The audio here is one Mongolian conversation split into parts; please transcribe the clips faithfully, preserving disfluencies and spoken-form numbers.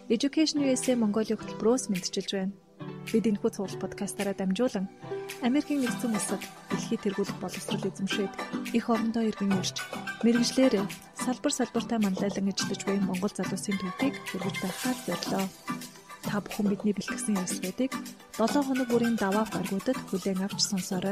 Education ю эс эй Mongolia хөтөлбөрөөс мэдчилж байна. Бид энэхүү цуглал подкастаараа дамжуулан Америкийн нэгдсэн улсад дэлхийд тэргүүлэх боловсрол эзэмшээд их орондоо иргэн ирж мэргэжлэр салбар салбартаа манлайлан ажиллаж буй Монгол залуусын түүхийг хүргэж байхаар зорилоо. Та бүхэн бидний бэлтгэсэн явцуудыг долоо хоног бүрийн даваа гаргуудад хүлээн авч сонсоорой.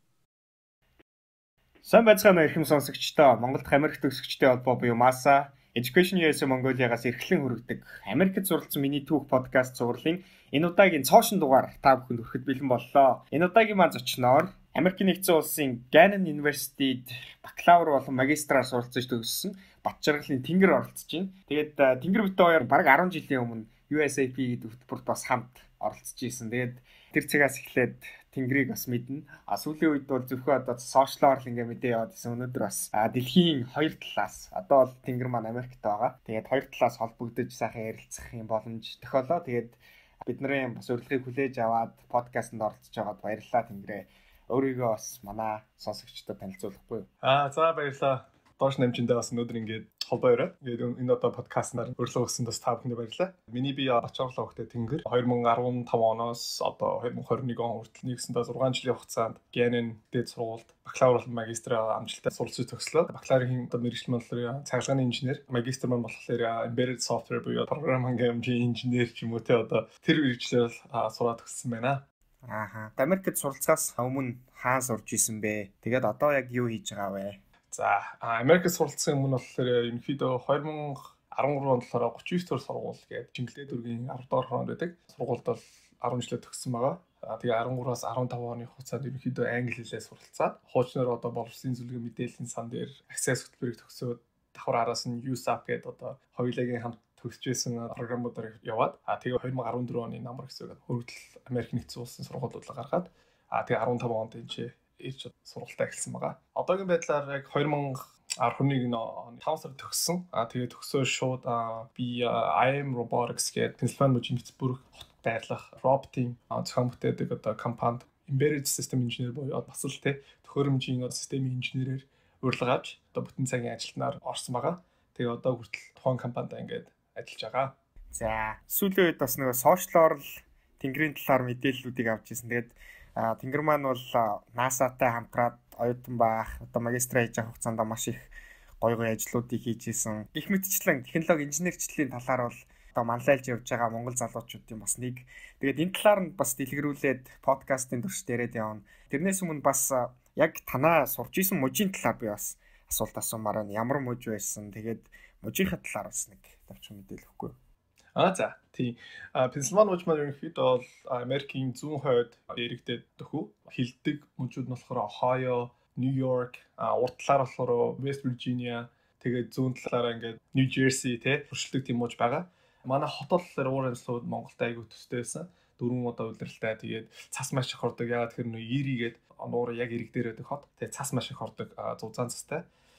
Сайн байцгаана эрхэм сонсогчдоо. Монголд Америк төгсөгчтэй холбоо буюу МАСА, Education ю эс эй Mongolia-гаас эрхлэн хүргэдэг Америкт суралцсан миний түүх подкаст цувралын энэ удаагийн цоошин дугаар та бүхэнд хүрэхэд бэлэн боллоо. Энэ удаагийн маань зочноор Америкийн нэгдсэн улсын Gannon University-д бакалавр болон магистраар суралцж төгссөн Батчаргалын Тэнгэр оролцож байна. Тэгээд Тэнгэр бит хоёр бараг арван жилийн өмнө ю эс эй пи гэдэг хөтөлбөрт бас хамт оролцож исэн. Тэгээд тэр цагаас эхлээд Тэнгэрийг бас мэднэ. А сүүлийн үед бол зөвхөн одоо сошиалоор л ингээ мэдээ яваад байсан. Өнөөдөр бас дэлхийн хоёр талаас одоо бол Тэнгэр маань Америкт байгаа. Тэгээд хоёр талаас холбогдож сайхан ярилцах юм боломж тохиолоо. Тэгээд бидний бас урилгыг хүлээж аваад подкастт оролцож байгаад баярлалаа Тэнгэрээ. Өөрийгөө бас манай сонсогчдод танилцуулахгүй юу? Аа за баярлалаа. Доош намжиндаа бас өнөөдөр ингээд холбоо өрөө. Тэгээд энэ одоо подкастнаар урилга өгсөн бас та бүхэнд баярлалаа. Миний би Бачаарлаа хөхтэй Тэнгэр two thousand fifteen оноос одоо twenty twenty-one он хүртэл нэгсэндээ six жилийн хугацаанд Gannon дэд сургуульд бакалавр болон магистраа амжилттай суралцж төгслөө. Бакалаврын одоо мэргэжил болохоор цахилгааны инженер, магистр маань болохоор embedded software буюу программинг инженер ч юм уу те одоо тэр мэргэжлээр сураад төгссөн байна. Ааха. Америкт суралцахаас өмнө хаан сурж исэн бэ? Тэгээд одоо яг юу хийж байгаа вэ? За, Америкт суралцсан өмнө болохоор ерөнхийдөө two thousand thirteen онд болохоор thirty-nine дугаар сургууль гээд Чингэлээ дүүргийн ten дугаар хороонд байдаг. Сургуульд бол ten жилээ төгссөн байгаа. Тэгээ thirteen-аас fifteen оны хугацаанд ерөнхийдөө англи хэлээр суралцаад хуучнаар одоо боловсролын зөвлөгөө мэдээллийн сан дээр access хөтөлбөрийг төгсөөд давхар араас нь ю эс эй пи гэдэг одоо хоёулагийн хамт төгсөжсэн програмуудаар яваад а тэгээ twenty fourteen оны намар хэсэг хөргөдөл Америк нэгдсэн улсын сургуулиудлаа гаргаад а тэгээ fifteen онд энэ чи ээж сургалтаа эхэлсэн байгаа. Одоогийн байдлаар яг twenty twenty-one оны five сард төгссөн. А тэгээ төгсөө шууд би I am Robotics гэдэг Pennsylvania мужийн Питтсбург хот байрлах роботын зохион бүтээдэг одоо компанид embedded system engineer буюу бас л тэ төхөөрөмжийн системийн инженерээр урилга авч одоо бүтэн цагийн ажилтнаар орсон байгаа. Тэгээ одоо хүртэл тухайн компанид ингээд ажиллаж байгаа. За, сүүлийн үед бас нөгөө сошиалор л Тэнгэрийн талаар мэдээллүүдийг авч ирсэн. Тэгээд Тэнгэр маань бол NASA-тай хамтраад оюутан байх, одоо магистраа хийж авах хугацаанд маш их гоё гоё ажлуудыг хийж исэн. Их мэтчлэн технологи инженерчлэлийн талаар бол одоо манлайлж явж байгаа монгол залуучуудын бас нэг. Тэгээд энэ талаар нь бас дэлгэрүүлээд подкастын турш дээрээд явна. Тэрнээс өмнө бас яг танаа сурч исэн мужийн талаар би бас асуулт асуумаар байна. Ямар муж байсан? Тэгээд мужийнхаа талаар бас нэг тавчхан мэдээлэл өгөхгүй юу? Аа за тий. Pennsylvania муж маань ерөнхийдөө бол Америкийн зүүн хойд иргэдэд төхөв. Хилдэг мужууд нь болохоор Ohio, New York, урд талаар болохоор West Virginia, тэгээд зүүн талаараа ингээд New Jersey те хурцлдаг тийм муж байгаа. Манай хот болохоор уур амьсгалууд Монголд айгүй төстэй байсан. Дөрвөн удаа удирдaltaй тэгээд цас маш их ордог. Яагаад тэр нөө Ирийгээд нуур яг ирэг дээр байдаг хот. Тэгээд цас маш их ордог зузаан цастай.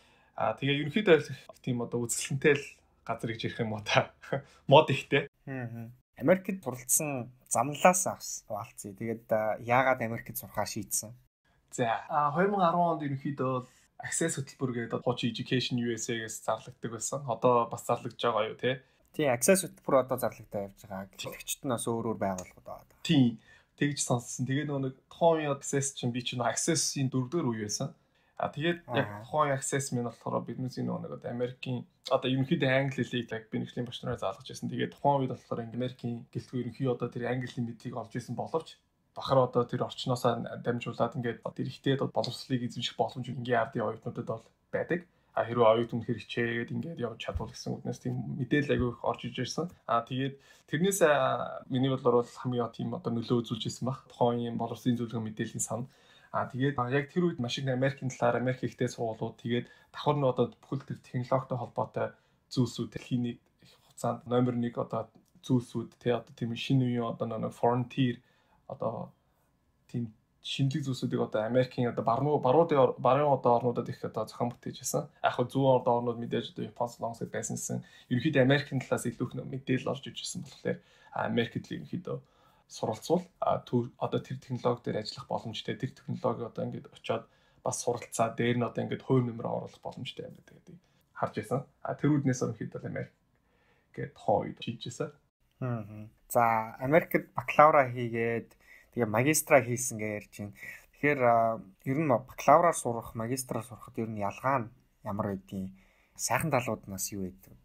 Аа тэгээ ерөнхийдөө тийм одоо үзэсгэлэнтэй л газар гэж ярих юм уу та мод ихтэй. Аа. Америкт суралцсан замналаас авсан. Тэгээд яагаад Америкт сурахаа шийдсэн? За, twenty ten онд ерөнхийдөө access хөтөлбөр гэдэг хуучин Education ю эс эй-гээс зарлагддаг байсан. Одоо бас зарлагдж байгаа юу те? Тий, access хөтөлбөр одоо зарлагдаад явж байгаа. Гэвч нь бас өөр өөр байгууллагууд байгаа. Тий, тэгж сонссон. Тэгээ нөгөө нэг тухайн үеийн access чинь би чинь access-ийн дөрөвдүгээр үе байсан. А тэгээд яг тухайн access минь болохоор биднээс энэ нэг одоо Америкийн одоо ерөнхийдөө англи хэлийг яг би нэгжлийн багш нараар заалгаж байсан. Тэгээд тухайн үед болохоор Америкийн гэлтгүй ерөнхий одоо тэр англи мэдгийг олж исэн боловч бахар одоо тэр орчноосоо дамжуулаад ингээд тэр ихтэй боловсролыг эзэмших боломж ингийн ардын оюутнуудад бол байдаг. А хэрвээ оюут үнэхээр хичээгээд ингээд явж чадвал гэсэн үгнээс тийм мэдээлэл агай их орж иж ирсэн. А тэгээд тэрнээс миний бодлоор бол хамгийн тийм одоо нөлөө үзүүлж ирсэн баг. Тухайн үеийн боловсролын зөвлөгөө мэдээллийн сан. А тэгээд яг тэр үед маш их Америкийн талаар Америк ихтэй сургуулиуд тэгээд давхар нь одоо бүхэл тэр технологитой холбоотой зүйлсүүд дэлхийн их хугацаанд номер one одоо зүйлсүүд тэ одоо тийм шинэ үеийн одоо нэг frontier одоо тийм шинэлэг зүйлсүүдийг одоо Америкийн одоо баруун баруун баруун одоо орнуудад их одоо зохион бүтээж байсан. Яг хөө зүүн одоо орнууд мэдээж одоо Япон солонгосод байсансэн. Ерөнхийдөө Америкийн талаас илүү их мэдээлэл орж иж ирсэн болохоор Америкт л ерөнхийдөө суралцвал одоо тэр технологи дээр ажиллах боломжтой. Тэр технологи одоо ингээд очиод бас суралцаа дээр нь одоо ингээд хувь нэмрээ оруулах боломжтой юм гэдэг харж байсан. А тэр үднээс ерөнхийдөө Америк гээд тухайн үед шийдчихсэн. За Америкт бакалавра хийгээд тэгээ магистра хийсэн гэж ярьж байна. Тэгэхээр ер нь бакалавраар сурах, магистраар сурахад ер нь ялгаа нь ямар байдгийг сайхан талууд нас юу байдаг?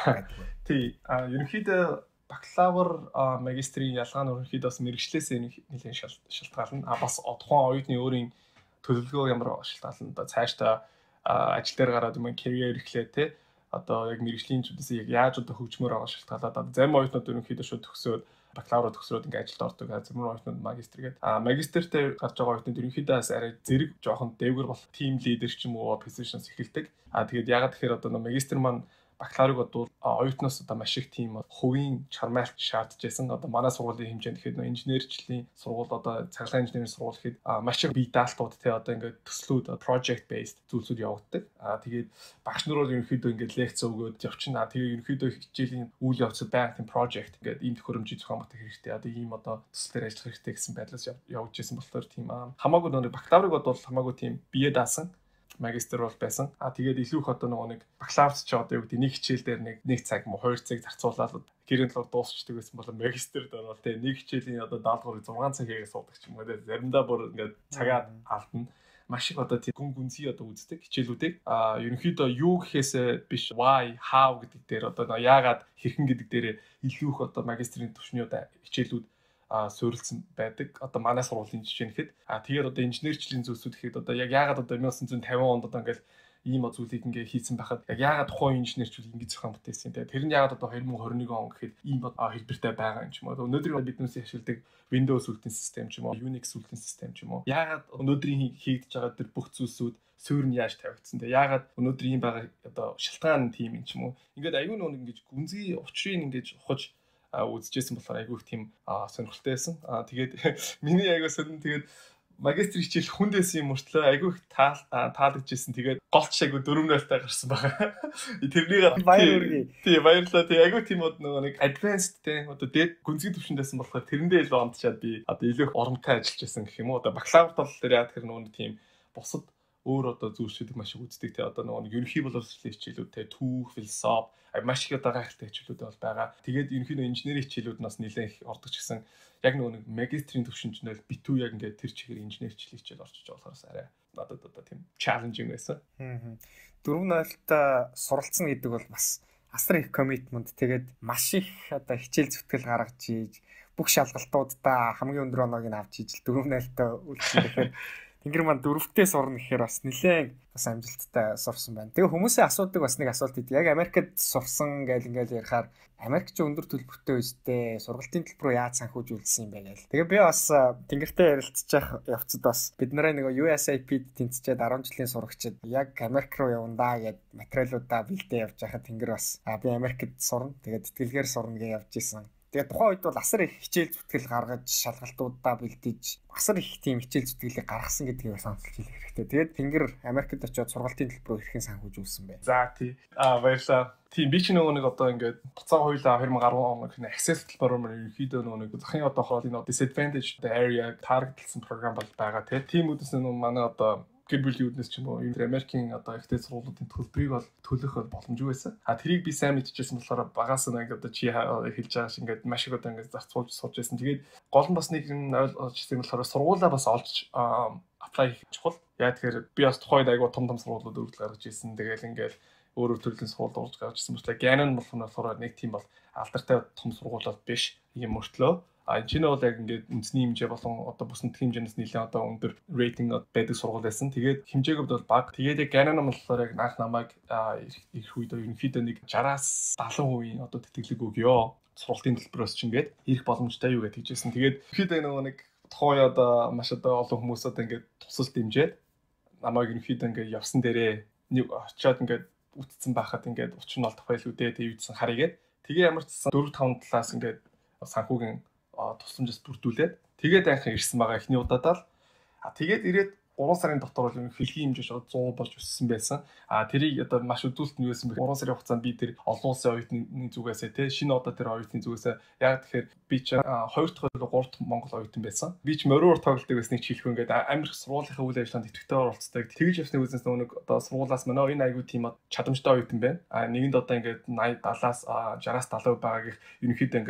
Тий, а ерөнхийдөө бакалавр, магистрийн ялгаа нь ерөнхийдөө бас мэргэжлээс нэлээд шалтгаална. А бас тухайн оюутны өөрийн төлөвлөгөө ямар шалтгаална. Одоо цаашдаа ажил дээр гараад юм career эхлэе те. Одоо яг мэргэжлийн чүүдээс яг яаж одоо хөгжмөр байгаа шалтгаалаад одоо зарим оюутнууд ерөнхийдөө шууд төгсөөд бакалавра төгсрөөд ингээд ажилд ордог. Зарим оюутнууд магистр гээд а магистртэй гарч байгаа оюутнууд ерөнхийдөө бас арай зэрэг жоохон дээгүүр болох team leader ч юм уу positions эхэлдэг. А тэгээд ягаад тэгэхээр одоо магистр маань бакалаврыг бодвол оюутноос одоо маш их тийм хувийн чармайлт шаардж байсан. Одоо манай сургуулийн хэмжээнд гэхэд нөө инженерчлэлийн сургууль одоо цахилгаан инженерийн сургууль гэхэд маш их бие даалтууд те одоо ингээд төслүүд project based зүйлсүүд явагддаг. Аа тэгээд багш нар бол ерөнхийдөө ингээд лекц өгөөд явчихна. Тэгээд ерөнхийдөө хичээлийн үйл явцад байх тийм project ингээд ийм төхөөрөмжийг зохион бүтэх хэрэгтэй. Одоо ийм одоо төсөл дээр ажиллах хэрэгтэй гэсэн байдлаас явж ирсэн болохоор тийм хамаагүй нөгөө бакалаврыг бодвол хамаагүй тийм бие даасан магистр бол байсан. А тэгээд илүү их одоо нөгөө нэг бакалаврч ч одоо юу гэдэг нэг хичээл дээр нэг нэг цаг мөн хоёр цаг зарцуулаад гэрийн талаар дуусчдаг байсан бол магистрд орвол тэгээд нэг хичээлийн одоо даалгаврыг зургаан цаг хийгээ суудаг ч юм уу тэгээд заримдаа бүр ингээд цагаад алдна. Маш их одоо тийм гүн гүнзгий одоо үздэг хичээлүүдийг а ерөнхийдөө юу гэхээсээ биш why how гэдэг дээр одоо яагаад хэрхэн гэдэг дээр илүү их одоо магистрийн төвшний одоо хичээлүүд суурилсан байдаг. Одоо манай сургуулийн жишээ нэхэд а тэгээд одоо инженерчлэлийн зүйлсүүд гэхэд одоо яг яагаад одоо найман девятьсот cinquanta онд одоо ингээл ийм зүйлийг ингээ хийсэн байхад яг яагаад тухайн инженерчлэл ингэ зохион бүтээсэн те тэр нь яагаад одоо two thousand twenty-one он гэхэд ийм хэлбэртэй байгаа юм ч юм уу өнөөдөр биднээс ашигладаг Windows үлдэн систем ч юм уу Unix үлдэн систем ч юм уу яагаад өнөөдрийн хийгдэж байгаа тэр бүх зүйлсүүд суурь нь яаж тавигдсан те яагаад өнөөдөр ийм байгаа одоо шалтгаан тийм юм ч юм уу ингээд аюун нэг ингэж гүнзгий учрыг ингэж ухаж үзэжсэн болохоор айгүй их тийм сонирхолтой байсан. Аа тэгээд миний айгүй сонирн тэгээд магистр хичээл хүндээсэн юм мөртлөө айгүй их таал таалагдчихсэн. Тэгээд голч айгүй дөрөв нөлтэй гарсан байгаа. Тэрнийг баяр үргээ. Тий баярлалаа. Тий айгүй тийм нөгөө нэг advanced те одоо дээд гүнзгий төвшөндөөсөн болохоор тэрэндээ илүү ондчаад би одоо илүү их оромтой ажиллаж байсан гэх юм уу. Одоо бакалавр тал дээр яа тэр нөгөө тийм бусад өөр одоо зүйлсүүдийг маш их үздэг те одоо нөгөө ерөнхий боловсролын хичээлүүд те түүх, философи маш их одоо гайхалтай хичээлүүд бол байгаа. Тэгээд ерөнхийдөө инженерийн хичээлүүд нас нэлээд их ордог ч гэсэн яг нөгөө нэг магистрийн төвшөнд нь бол битүү яг ингээд тэр чигээр инженерчлэлийн хичээл орчиж болохоос арай надад одоо тийм challenging байсан. Аа. Дөрөв нойлтой суралцсан гэдэг бол бас асар их commitment тэгээд маш их одоо хичээл зүтгэл гаргаж ийж бүх шалгалтуудаа хамгийн өндөр оноог нь авч ийж дөрөв нойлтой үлдсэн гэхээр Тэнгэр маань дөрөвтэй сурна гэхээр бас нэлээд бас амжилттай сурсан байна. Тэгээ хүмүүсийн асуудаг бас нэг асуулт идэв. Яг Америкт сурсан гэл ингээл ярихаар Америкч өндөр төлбөртэй өстэй сургалтын төлбөр рүү яаж санхүүжүүлсэн юм бэ гээл. Тэгээ би бас Тэнгэртэй ярилцчих явцад бас бид нараа нэг U S A P-д тэнцчихэд ten жилийн сурагчид яг Америк руу явандаа гэд материалуудаа бэлдээ явж байхад Тэнгэр бас би Америкт сурна. Тэгээд тэтгэлгээр сурна гэж явж исэн. Тэгээд тухайн үед бол асар их хичээл зүтгэл гаргаж шалгалтуудаа бэлдэж асар их тийм хичээл зүтгэлийг гаргасан гэдгийг сануулж хэлэх хэрэгтэй. Тэгээд Тэнгэр Америкт очиод сургалтын төлбөрөөр хэрхэн санхүүжүүлсэн бэ? За тий. Аа баярлалаа. Тийм би ч нөгөө нэг одоо ингээд буцаа хоёлаа twenty ten онд нэг access төлбөрөөр ерөнхийдөө нөгөө нэг захын одоо хоолны disadvantage area таргетлсан програм бол байгаа тий. Тийм үднэс нөгөө манай одоо гэр бүлийн үднэс ч юм уу энэ Америкийн одоо ихтэй сургуулиудын төлбөрийг бол төлөх бол боломжгүй байсан. А тэрийг би сайн мэдчихсэн болохоор багаас нь ингээд одоо чи хэлж байгаа шиг ингээд маш их одоо ингээд зарцуулж сууж байсан. Тэгээд гол нь бас нэг нь ойлгож ирсэн болохоор сургуулаа бас олж apply хийх чухал. Яа тэгэхээр би бас тухайд айгуу том том сургуулиуд өргөл гаргаж ирсэн. Тэгээд ингээд өөр өөр төрлийн сургууль урж гаргаж ирсэн. Бас Canon болох нь болохоор нэг тийм бол алдартай том сургуулиуд биш юм мөртлөө. А энэ чинь бол яг ингээд үндэсний хэмжээ болон одоо бус нутгийн хэмжээнээс нэлээд одоо өндөр рейтинг байдаг сургууль байсан. Тэгээд хэмжээгүүд бол бага. Тэгээд яг Canon болохоор яг наах намайг их үед ерөнхийдөө нэг sixty-аас seventy хувийн одоо тэтгэлэг өгөө. Сургалтын төлбөрөөс ч ингээд ирэх боломжтой юу гэж хэлжсэн. Тэгээд ерөнхийдөө нөгөө нэг тухайн одоо маш одоо олон хүмүүс одоо ингээд тусал дэмжээд намайг ерөнхийдөө ингээд явсан дээрээ очиод ингээд үтцсэн байхад ингээд thirty нь олдох байл үдээ тэг юудсан харъягээд тэгээ ямар ч four five талаас ингээд санхүүгийн тусламжаас бүрдүүлээд тэгээд анхан ирсэн байгаа эхний удаадаа л а тэгээд ирээд three сарын дотор бол хөлгийн хэмжээ шууд one hundred болж өссөн байсан. А тэрийг одоо маш өдөлт нь юу байсан бэ? three сарын хугацаанд би тэр олон улсын оюутны зүгээсээ те шинэ одоо тэр оюутны зүгээсээ яг тэгэхээр би ч two дахь three дахь Монгол оюутан байсан. Би ч мориур тоглолтыг байсныг хэлэх ингээд амар их сургуулийнхаа үйл ажиллагаанд идэвхтэй оролцдог. Тэгж явсны үзнээс нэг одоо сургуулаас манай энэ аягүй тийм чадамжтай оюутан байна. А нэгэнд одоо ингээд eighty seventy-аас sixty-аас seventy байгааг ерөнхийдөө ингээд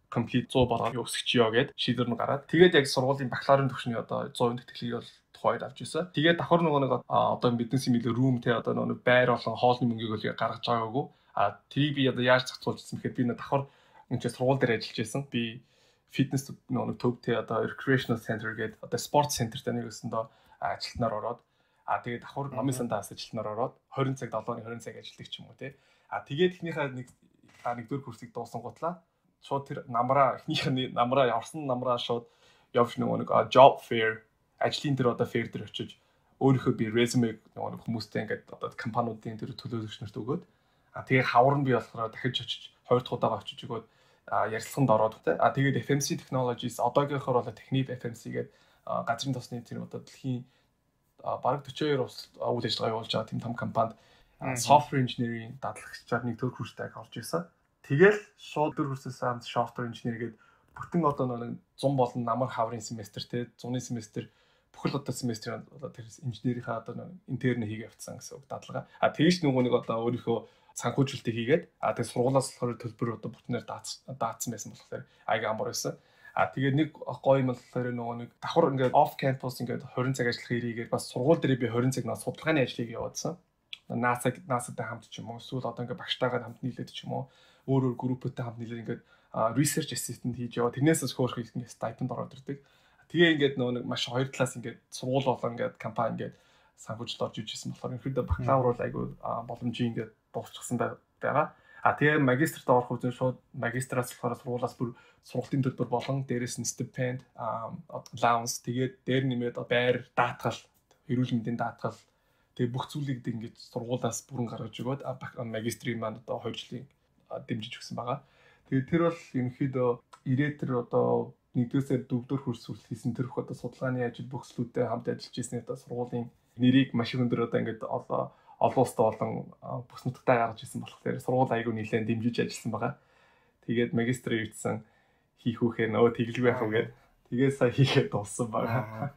complete one hundred болгоод өсгөчё гэд шийдвэр нь гараад тэгээд яг сургуулийн бакалаврын түвшний одоо one hundred тэтгэлгийг бол тухайд авч ирсэн. Тэгээд давхар нөгөө нэг одоо бизнесийн мэлээ room те одоо нөгөө байр болон хоолны мөнгийг бол гаргаж байгаагүй. А тэрийг би одоо яаж зохицуулж ирсэн гэхэд би нэг давхар энэ сургууль дээр ажиллаж байсан. Би фитнес нөгөө төвтэй одоо recreational center гэдэг одоо спорт центертэй нэг өсөндөө ажилтнаар ороод а тэгээд давхар номын сандаас ажилтнаар ороод twenty цаг seven twenty цаг ажилладаг ч юм уу те. А тэгээд эхнийхээ нэг нэгдүгээр курсыг дуусан гутлаа шууд тэр намраа эхнийхээ намраа орсон намраа шууд явж нөгөө нэг job fair ажлын тэр одоо fair дээр очиж өөрийнхөө би resume нөгөө нэг хүмүүстэй ингээд одоо компаниудын тэр төлөөлөгч нарт өгөөд а тэгээд хавар нь би болохоор дахиж очиж two дахь удаага очиж өгөөд ярилцлаганд ороод те. А тэгээд эф эм си Technologies одоогийнхоор бол Technip эф эм си гэдэг газрын тосны тэр одоо дэлхийн бараг forty-two улс үйл ажиллагаа явуулж байгаа тийм том компанид software engineering дадлагчаар нэг төр курстай орж ирсэн. Тэгэл шууд төр курсээс хамт software engineer гэдэг бүтэн одоо нэг one hundred болон намар хаврын семестр те one hundred семестр бүхэл одоо семестрийн одоо тэр инженерийнхаа одоо интерн хийгээ явцсан гэсэн үг дадлага. А тэгэж нөгөө нэг одоо өөрийнхөө санхүүжилтийг хийгээд а тэгээд сургуулиас болохоор төлбөр одоо бүтнээр даацсан байсан болохоор аяг амар байсан. А тэгээд нэг гоё юм болохоор нөгөө нэг давхар ингээд off campus ингээд twenty цаг ажиллах ирээгээр бас сургууль дээр би twenty цаг нас судалгааны ажлыг явуулсан. NASA NASA-тай хамт ч юм уу эсвэл одоо ингээд багштайгаа хамт нийлээд ч юм уу өөр өөр групптэй хамт нийлээд ингээд research assistant хийж яваа. Тэрнээс хөөх их ингээд stipend ороод ирдэг. Тэгээ ингээд нөгөө нэг маш хоёр талаас ингээд сургууль болон ингээд компани ингээд санхүүжилт орж ижсэн болохоор ерөөдөө бакалавр бол айгүй боломжийн ингээд дуусчихсан байгаа. А тэгээ магистрт орох үедээ шууд магистраас болохоор сургуулиас бүр сургалтын төлбөр болон дээрээс нь stipend, allowance тэгээд дээр нэмээд байр, даатгал, эрүүл мэндийн даатгал тэгээ бүх зүйлийг ингээд сургуулиас бүрэн гаргаж өгөөд магистрийн маань одоо two жилийн дэмжиж өгсөн байгаа. Тэгээд тэр бол ерөнхийдөө ирээд тэр одоо нэгдүгээр дөрөвдүгээр курс хүртэл хийсэн тэр их одоо судалгааны ажил бүхслүүдтэй хамт ажиллаж ирсэн одоо сургуулийн нэрийг маш их өндөр одоо ингээд олон улстай болон бүс нутагтай гаргаж ирсэн болохоор сургууль аягүй нэлээд дэмжиж ажилласан байгаа. Тэгээд магистр ирсэн хийх үхээр нөө тэглэг байх уу гэд тэгээд сая хийхэд дууссан байгаа.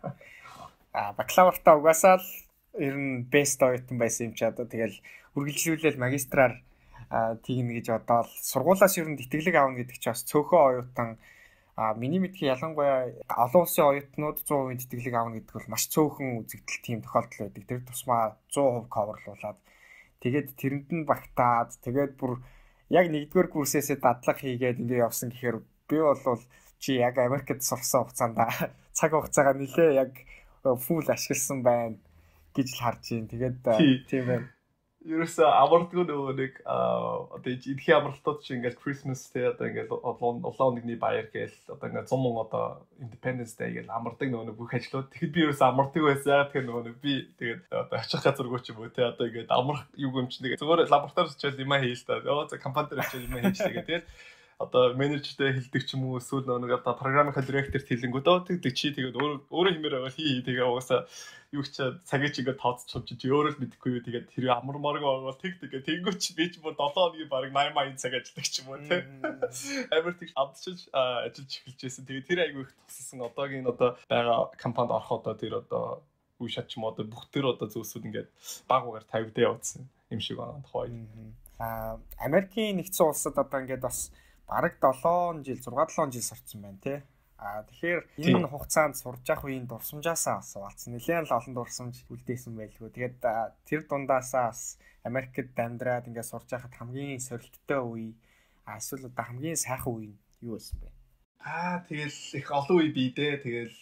А бакалавртаа угаасаа л ер нь best оюутан байсан юм чи одоо тэгэл үргэлжлүүлэл магистраар тэгнэ гэж бодоод сургуулаас ер нь тэтгэлэг аавна гэдэг чи бас цөөхөн оюутан а миний мэдхий ялангуяа олон улсын оюутнууд one hundred percent тэтгэлэг аавна гэдэг бол маш цөөхөн үзэгдэл тийм тохиолдол байдаг. Тэр тусмаа one hundred percent coverлуулаад тэгээд тэрэнд нь багтаад тэгээд бүр яг нэгдүгээр курсээсээ дадлага хийгээд ингээ явсан гэхээр би бол чи яг Америкт сурсан хугацаанд цаг хугацаагаа нэлээ яг фул ашигласан байна гэж л харж байна. Тэгээд тийм байна. Ерөөсөө амардгүй нөгөө нэг одоо эдхийн амралтууд чинь ингээд Christmas те одоо ингээд улаан нэгний баяр гээл одоо ингээд one hundred одоо Independence Day гээл амардаг нөгөө бүх ажлууд. Тэгэхэд би ерөөсөө амардаг байсан. Тэгэхээр нөгөө нэг би тэгээд одоо очих газаргүй ч юм уу те одоо ингээд амрах юу юм чинь тэгээд зүгээр лабораторид очиод юм хийл та. Яа за компани дээр очиод юм хийчихлээ тэгээд одоо менежертэй хэлдэг ч юм уу эсвэл нөгөө нэг одоо програмын директорт хэлэнгүүд оо тэгдэг чи тэгээд өөрөө өөрөө хэмээр байвал хий тэгээ угаасаа юу ч цагийг ингээд тооцож чи өөрөө л мэдэхгүй юу тэгээд тэр амар марг байвал тэгдэг тэнгүүч би ч бүр seven хоногийн бараг ninety eighty цаг ажилладаг ч юм уу те амар тэг амтчиж ажиллаж эхэлж байсан тэгээд тэр айгүй их туссан одоогийн одоо байгаа компанид орох одоо тэр одоо үе шат ч юм одоо бүх тэр одоо зүйлсүүд ингээд баг угаар тавьдаа явуулсан юм шиг байна тухай а Америкийн нэгдсэн улсад одоо ингээд бас бараг seven жил six seven жил сурцсан байна тий. А тэгэхээр энэ хугацаанд сурж явах үеийн дурсамжаасаа асуусан. Нэлээд л олон дурсамж үлдээсэн байлгүй. Тэгээд тэр дундаасаа бас Америкт амьдраад ингээд сурж байхад хамгийн сорилттой үе эсвэл одоо хамгийн сайхан үе юу байсан бэ? Аа тэгэл их олон үе бий дээ. Тэгэл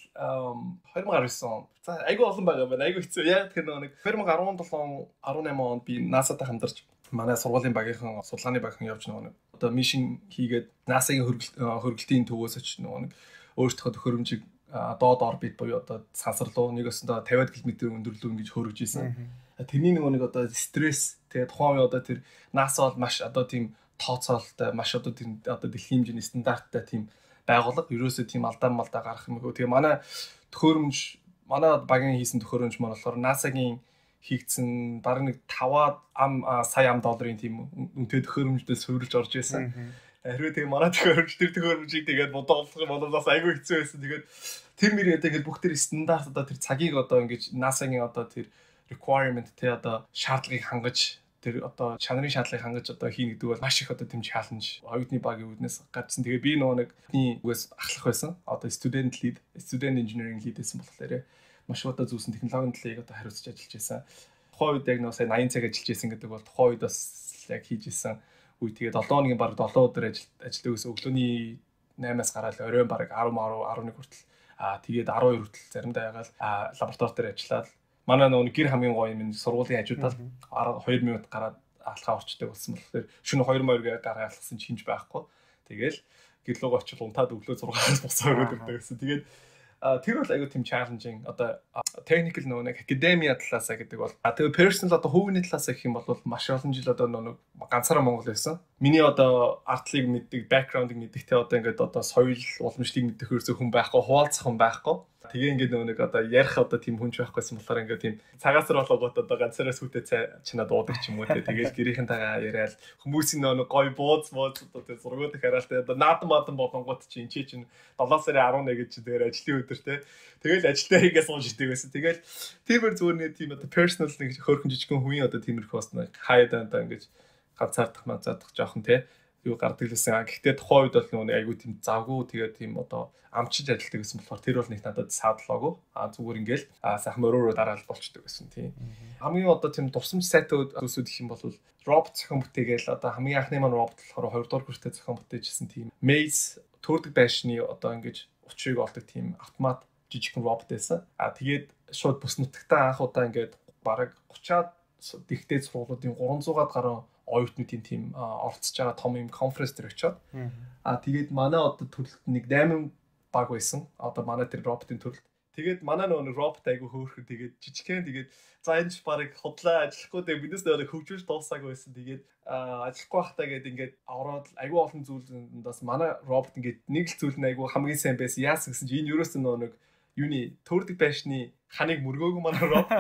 twenty nineteen он. За айгүй олон байгаа байна. Айгүй хэцүү. Яг тэр нэг twenty seventeen eighteen онд би NASA-тай хамтарч манай сургуулийн багийнхан судалгааны багийнхан явж нөгөө одоо мишн хийгээд NASA-гийн хөргөлтийн төвөөс очиж нөгөө нэг өөрсдөө төхөөрөмжийг доод орбит буюу одоо сансарлуу нэгээс нь fifty км өндөрлөө ингэж хөргөж ийсэн. Тэрний нөгөө нэг одоо стресс тэгээд тухайн үе одоо тэр NASA бол маш одоо тийм тооцоололтой маш одоо тэр одоо дэлхийн хэмжээний стандарттай тийм байгууллага ерөөсөө тийм алдаа малдаа гарах юмгүй. Тэгээ манай төхөөрөмж манай багийн хийсэн төхөөрөмж маань болохоор NASA-гийн хийгдсэн бараг нэг five ам сая ам долларын тийм үнэтэй төхөөрөмждөө суурилж орж байсан. Хэрвээ тэгээ манай төхөөрөмж тэр төхөөрөмжийг тэгээд бодоолох юм бол бас айгүй хэцүү байсан. Тэгээд тэр мөрөө тэгээд бүх тэр стандарт одоо тэр цагийг одоо ингэж NASA-гийн одоо тэр requirement тэ одоо шаардлагыг хангаж тэр одоо чанарын шаардлагыг хангаж одоо хийнэ гэдэг бол маш их одоо тэм чаленж оюутны багийн үүднээс гарсан. Тэгээ би нөгөө нэг үгээс ахлах байсан. Одоо student lead, student engineering lead гэсэн болохоор маш одоо зүүсэн технологийн талыг одоо хариуцж ажиллаж байсан. Тухайн үед яг нэг сая eighty цаг ажиллаж байсан гэдэг бол тухайн үед бас яг хийж исэн үе. Тэгээд seven хоногийн баг seven өдөр ажилладаг гэсэн. Өглөөний eight-аас гараад оройн баг ten, eleven хүртэл аа тэгээд twelve хүртэл заримдаа ягаал лаборатори дээр ажиллаад манай нөгөө гэр хамгийн гоё юм сургуулийн хажуудаас two минут гараад алхаа орчдөг болсон болохоор шөнө two морьг гараа алхсан чинж байхгүй. Тэгэл гэрлүүг очил унтаад өглөө six-аас босоо өрөөд ирдэг гэсэн. Тэгээд тэр бол аюу тийм challenging одоо technical нөгөө нэг academia талаасаа гэдэг бол тэгээ personal одоо хувийн талаасаа гэх юм бол маш олон жил одоо нөгөө ганцаараа Монгол байсан. Миний одоо артлыг мэддэг, background-ыг мэддэг те одоо ингээд одоо соёл уламжлалыг мэддэг хөрсө хүн байхгүй, хуваалцах хүн байхгүй. Тэгээ ингээд нөгөө нэг одоо ярих одоо тийм хүнч байхгүйсэн болохоор ингээд тийм цагаасар болгоод одоо ганцаараа сүтээ цай чинаа дуудаг ч юм уу те. Тэгээл гэрийнхэнтэйгээ яриад хүмүүсийн нөгөө гой бууз бууз одоо те зургууд их хараалтай одоо наадан мадан болонгууд чи энэ чинь seven сарын eleven гэж дээр ажлын өдөр те. Тэгэл ажилтаа хийгээс сууж идэг байсан. Тэгэл тиймэр зүгээр нэг тийм одоо personal нэг хөөрхөн жижигхэн хувийн одоо тиймэрхүү бас нэг хайдаа одоо ингээд ганцаардах мацаадах жоохон те юу гардаг лсэн. Гэхдээ тухайн үед бол нөгөө айгүй тийм завгүй тэгээд тийм одоо амчиж ажилтдаг гэсэн болохоор тэр бол нэг надад саадлаагүй. А зүгээр ингээл сайхан өрөөрөө дараалал болчдөг гэсэн тийм. Хамгийн одоо тийм дурсамж сайтай зүйлсүүд гэх юм бол робот зохион бүтээгээл одоо хамгийн анхны маань робот болохоор two дугаар курстэй зохион бүтээжсэн тийм Maze төрдөг байшны одоо ингээд учрыг олдог тийм автомат жижигхэн робот байсан. А тэгээд шууд бүс нутагтаа анх удаа ингээд бараг thirty-аад дэгтэй сургуулиудын three hundred-аад гаруй оюутнуудын тийм оролцож байгаа том юм конференц дээр очиод а тэгээд манай одоо төрөлд нэг eight баг байсан. Одоо манай тэр роботын төрөлд. Тэгээд манай нөгөө робот айгу хөөхөр тэгээд жижигхэн тэгээд за энэ ч барыг худлаа ажиллахгүй тэгээд биднээс нөгөө хөгжүүлж дуусаагүй байсан. Тэгээд ажиллахгүй байхдаа гээд ингээд ороод айгу олон зүйлээс манай робот ингээд нэг л зүйл нь айгу хамгийн сайн байсан. Яасан гэсэн чи энэ юуроос нөгөө нэг юуны төрдөг байшны ханыг мөргөөгүй манай робот.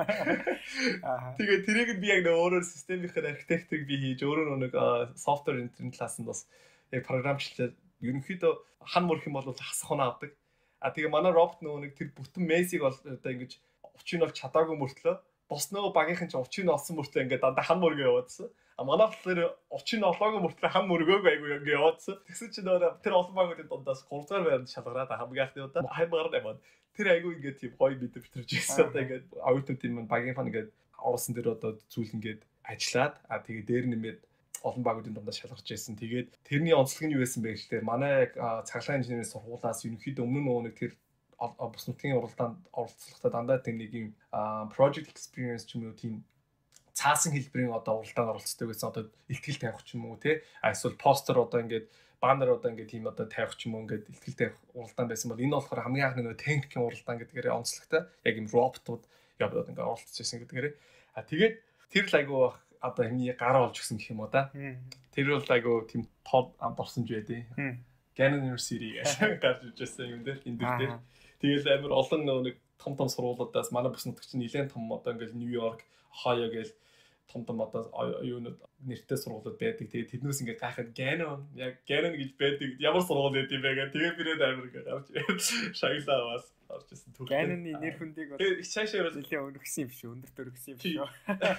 Тэгээд тэрийг би яг нөгөө өөрөөр системийнхээ архитектыг би хийж өөрөө нэг софтвер энтерийн талаас нь бас яг програмчлаад ерөнхийдөө хан мөрөх юм бол хасах хоноо авдаг. А тэгээ манай робот нөгөө нэг тэр бүтэн мессийг бол одоо ингэж учрыг бол чадаагүй мөртлөө бос нөгөө багийнхан ч учрыг олсон мөртлөө ингээд дандаа хан мөргөө яваадсан. А манай болохоор учрыг олоогүй мөртлөө хан мөргөөгүй айгу ингээд яваадсан. Тэгсэн чинь нөгөө тэр олон багуудын дундаас three дугаар байранд шалгараад хамгийн анхны удаа хаймаар яваад тэр айгу ингээд тийм гоё бид битэрж ирсэн. Одоо ингээд оюутнуудын маань багийнхан ингээд орсон дээр одоо зүйл ингээд ажиллаад а тэгээ дээр нэмээд олон багуудын дундаас шалгарч ирсэн. Тэгээд тэрний онцлог нь юу байсан бэ гэхээр манай цахилгаан инженерийн сургуулиас ерөнхийдөө өмнө нөгөө нэг тэр бус нутгийн уралдаанд оролцохдоо дандаа тийм нэг юм project experience ч юм уу тийм цаасан хэлбэрийн одоо уралдаанд оролцдог гэсэн одоо ихтгэл тавих ч юм уу те эсвэл постэр одоо ингээд баннер одоо ингээд тийм одоо тавих ч юм уу ингээд ихтгэл тавих уралдаан байсан бол энэ болохоор хамгийн анхны нөгөө техникийн уралдаан гэдгээр онцлогтой яг юм роботууд яваад ингээд оролцож байсан гэдгээр. А тэгээд тэр л айгуу одоо хэмний гараа олж гисэн гэх юм уу да. Тэр бол айгуу тийм тод амд орсон ч байдیں۔ Canon University гэж гарч ижсэн юм дээр энэ дээр. Тэгэл амар олон нэг том том сургуулиудаас манай бүс нутагч нэлээд том одоо ингээл Нью-Йорк, Ohio гээл том том одоо юунууд нэртэй сургуулиуд байдаг. Тэгээ тэднээс ингээд гайхаад Canon яг Canon гэж байдаг. Ямар сургууль байд юм бэ гэх. Тэгээ бирээд амар ингээд авч шаглаа бас орж ирсэн түүх. Canon-ы нэр хүндийг бол цаашаа нэлээд өнөрсөн юм шүү. Өндөрт өргөсөн юм шүү.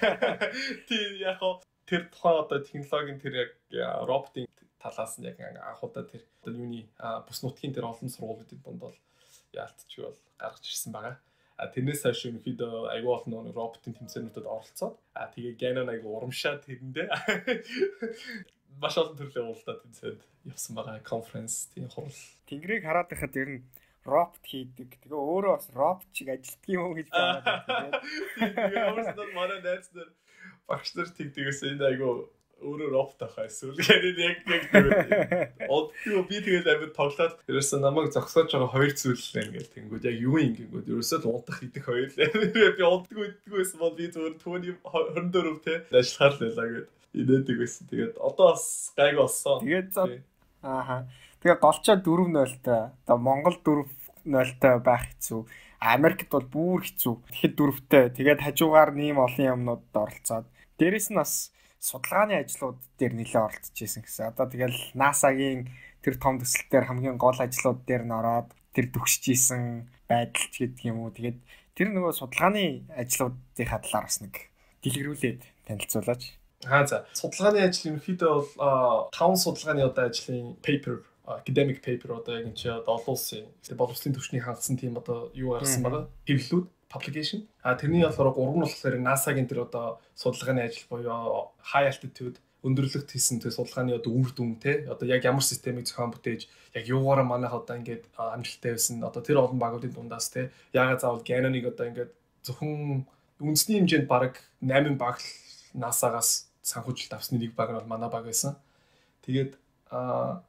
Тий яг хоо тэр тухайн одоо технологийн тэр яг роботын талаас нь яг анх удаа тэр одоо юуны бүс нутгийн тэр олон сургуулиудын дунд бол яалтч бол гаргаж ирсэн байгаа. А тэрнээс хойш ерөнхийдөө аюул олон роботын тэмцээнүүдэд оролцоод а тэгээ Canon аюул урамшаад тэрэндээ маш олон төрлийн уралдаанд тэмцээд явсан байгаа конференц тийм хурал. Тэнгэрийг хараад байхад ер нь робот хийдэг. Тэгээ өөрөө бас робот шиг ажилтдаг юм гэж байна. Тэгээ өөрсдөө манай найз нар багш нар тэгдэгээс энэ аюул өөрөө робот ахаа эсвэл яг яг тэгээд одгүй би тэгээд амьд тоглоод ерөөсөө намайг зогсоож байгаа хоёр зүйл л ингээд тэнгүүд яг юу юм гингүүд ерөөсөө л унтах идэх хоёр л би уддгүй иддгүй байсан бол би зөвхөн түүний twenty-four те ажиллахаар л байлаа гэд инээдэг байсан. Тэгээд одоо бас гайг болсон. Тэгээд ааха тэгээд голчоо four nil-тай одоо Монгол four nil-тай байх хэцүү. Америкт бол бүр хэцүү. Тэгэхэд дөрөвтэй. Тэгээд хажуугаар нэм олон юмнуудад оролцоод дээрэс нь бас судалгааны ажлууд дээр нэлээд оролцож байсан гэсэн. Одоо тэгэл NASA-гийн тэр том төсөл дээр хамгийн гол ажлууд дээр н ороод тэр төгсөж исэн байдал ч гэдэг юм уу. Тэгээд тэр нөгөө судалгааны ажлуудын талаар бас нэг дэлгэрүүлээд танилцуулаач. Аа за. Судалгааны ажил ерөнхийдөө бол таван судалгааны одоо ажлын paper, academic paper одоо яг энэ чи одоо олон улсын боловсролын түвшний хангасан тийм одоо юу гаргасан байгаа. Хэвлэлүүд publication. А тэрний болохоор гурав нь болохоор NASA-гийн тэр одоо судалгааны ажил буюу high altitude өндөрлөгт хийсэн тэр судалгааны одоо үр дүн те одоо яг ямар системийг зохион бүтээж яг юугаараа манайх одоо ингээд амжилттай байсан одоо тэр олон багуудын дундаас те яагаад заавал Canon-ыг одоо ингээд зөвхөн үндэсний хэмжээнд бараг восемь баг л NASA-гаас санхүүжилт авсны нэг баг нь бол манай баг байсан. Тэгээд а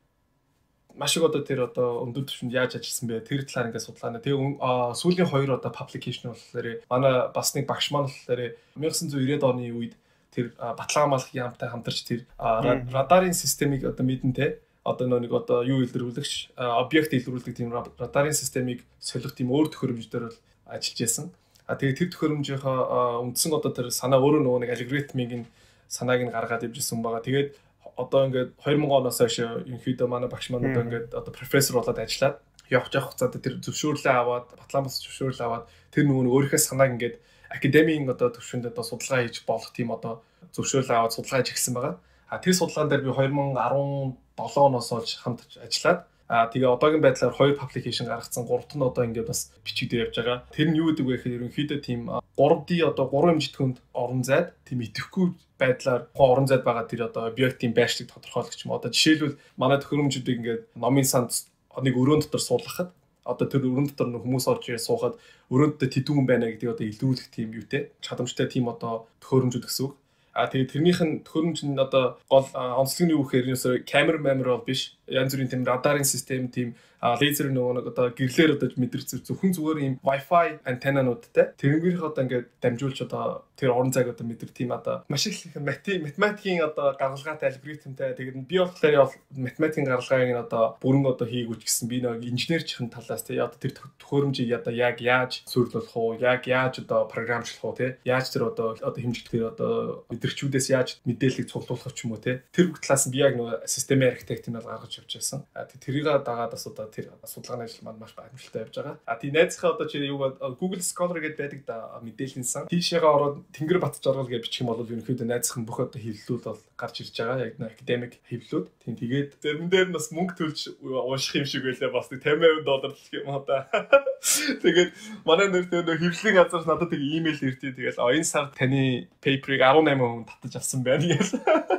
маш их одоо тэр одоо өндөр түвшинд яаж ажилласан бэ? Тэр талаар ингээд судлаана. Тэгээ сүүлийн хоёр одоо publication болохоор манай бас нэг багш маань болохоор найман девятьсот девяносто оны үед тэр Баталгаамалх яамтай хамтарч тэр радарын системийг одоо мэдэн те одоо нэг одоо юу илрүүлэгч объект илрүүлдэг тийм радарын системийг солих тийм өөр төхөөрөмждөр бол ажиллаж байсан. А тэгээ тэр төхөөрөмжийнхаа үндсэн одоо тэр санаа өөрөө нөгөө нэг алгоритмыг нь санааг нь гаргаад ивжсэн байгаа. Тэгээд одоо ингээд две тысячи оноос хойш ерөнхийдөө манай багш маань одоо ингээд одоо профессор болоод ажиллаад явж явах хугацаанд тэр зөвшөөрлөө аваад Баталгаамаас зөвшөөрлөө аваад тэр нөгөө өөрийнхөө санааг ингээд академийн одоо төвшөнд одоо судалгаа хийж болох тийм одоо зөвшөөрлөө аваад судалгаа хийж эхэлсэн байгаа. А тэр судалгаан дээр би две тысячи десятсепт оноос олж хамт ажиллаад а тэгээ одоогийн байдлаар хоёр publication гаргацсан гуравт нь одоо ингээд бас бичигдээ явж байгаа. Тэр нь юу гэдэг вэ гэхээр ерөнхийдөө тийм three D одоо гурван хэмжээтэнд орон зайд тийм идэвхгүй байдлаар орон зайд байгаа тэр одоо объектийн байршлыг тодорхойлох юм. Одоо жишээлбэл манай төхөөрөмжүүдийг ингээд номын санд нэг өрөөнд дотор суулгахад одоо тэр өрөөнд дотор хүмүүс орж ирээ суухад өрөөнд дотор тэдүүн байна гэдгийг одоо илрүүлэх тийм юутэй чадамжтай тийм одоо төхөөрөмжүүд гэсэн үг. А тэгээд тэрнийх нь төхөөрөмж нь одоо гол онцлог нь юу гэхээр ерөөсөө камер камер бол биш. Янз бүрийн тийм радарын систем тийм лазер нөгөө нэг одоо гэрлэр одоо мэдэрч зөвхөн зүгээр юм Wi-Fi антеннануудтай тэрнгэрийнх одоо ингээд дамжуулж одоо тэр орон зайг одоо мэдэр тийм одоо маш их математикийн одоо гаргалгаатай алгоритмтай тэгээд би болохоор математикийн гаргалгааг нь одоо бүрэн одоо хийгүүч гэсэн би нэг инженерчин талаас тий одоо тэр төхөөрөмжийг одоо яг яаж суйрлуулах уу яг яаж одоо програмчлах уу тий яаж тэр одоо одоо хэмжигдэхээр одоо мэдэрчүүдээс яаж мэдээллийг цуглуулах ч юм уу тий тэр бүх талаас нь би яг нөгөө системийн архитект юм бол гаргаж явж байсан. А тэрийг дагаад бас одоо тэр судалгааны ажил маань маш амжилттай явж байгаа. А тий найзынхаа одоо чи юу Google Scholar гэдэг байдаг да мэдээллийн сан. Тийшээгээ ороод Тэнгэр бат жаргал гэж бичих юм бол ерөнхийдөө найзынхан бүх одоо хэвлэлүүд бол гарч ирж байгаа. Яг нэг академик хэвлэлүүд. Тийм тэгээд зарим дээр бас мөнгө төлж ууших юм шиг байлаа бас пятьдесят доллар гэх юм уу да. Тэгээд манай нэр тэр хэвлэлийн газар надад тэг имэйл ирдээ тэгэл энэ сар таны пейперийг десемь хүн татаж авсан байна гэж.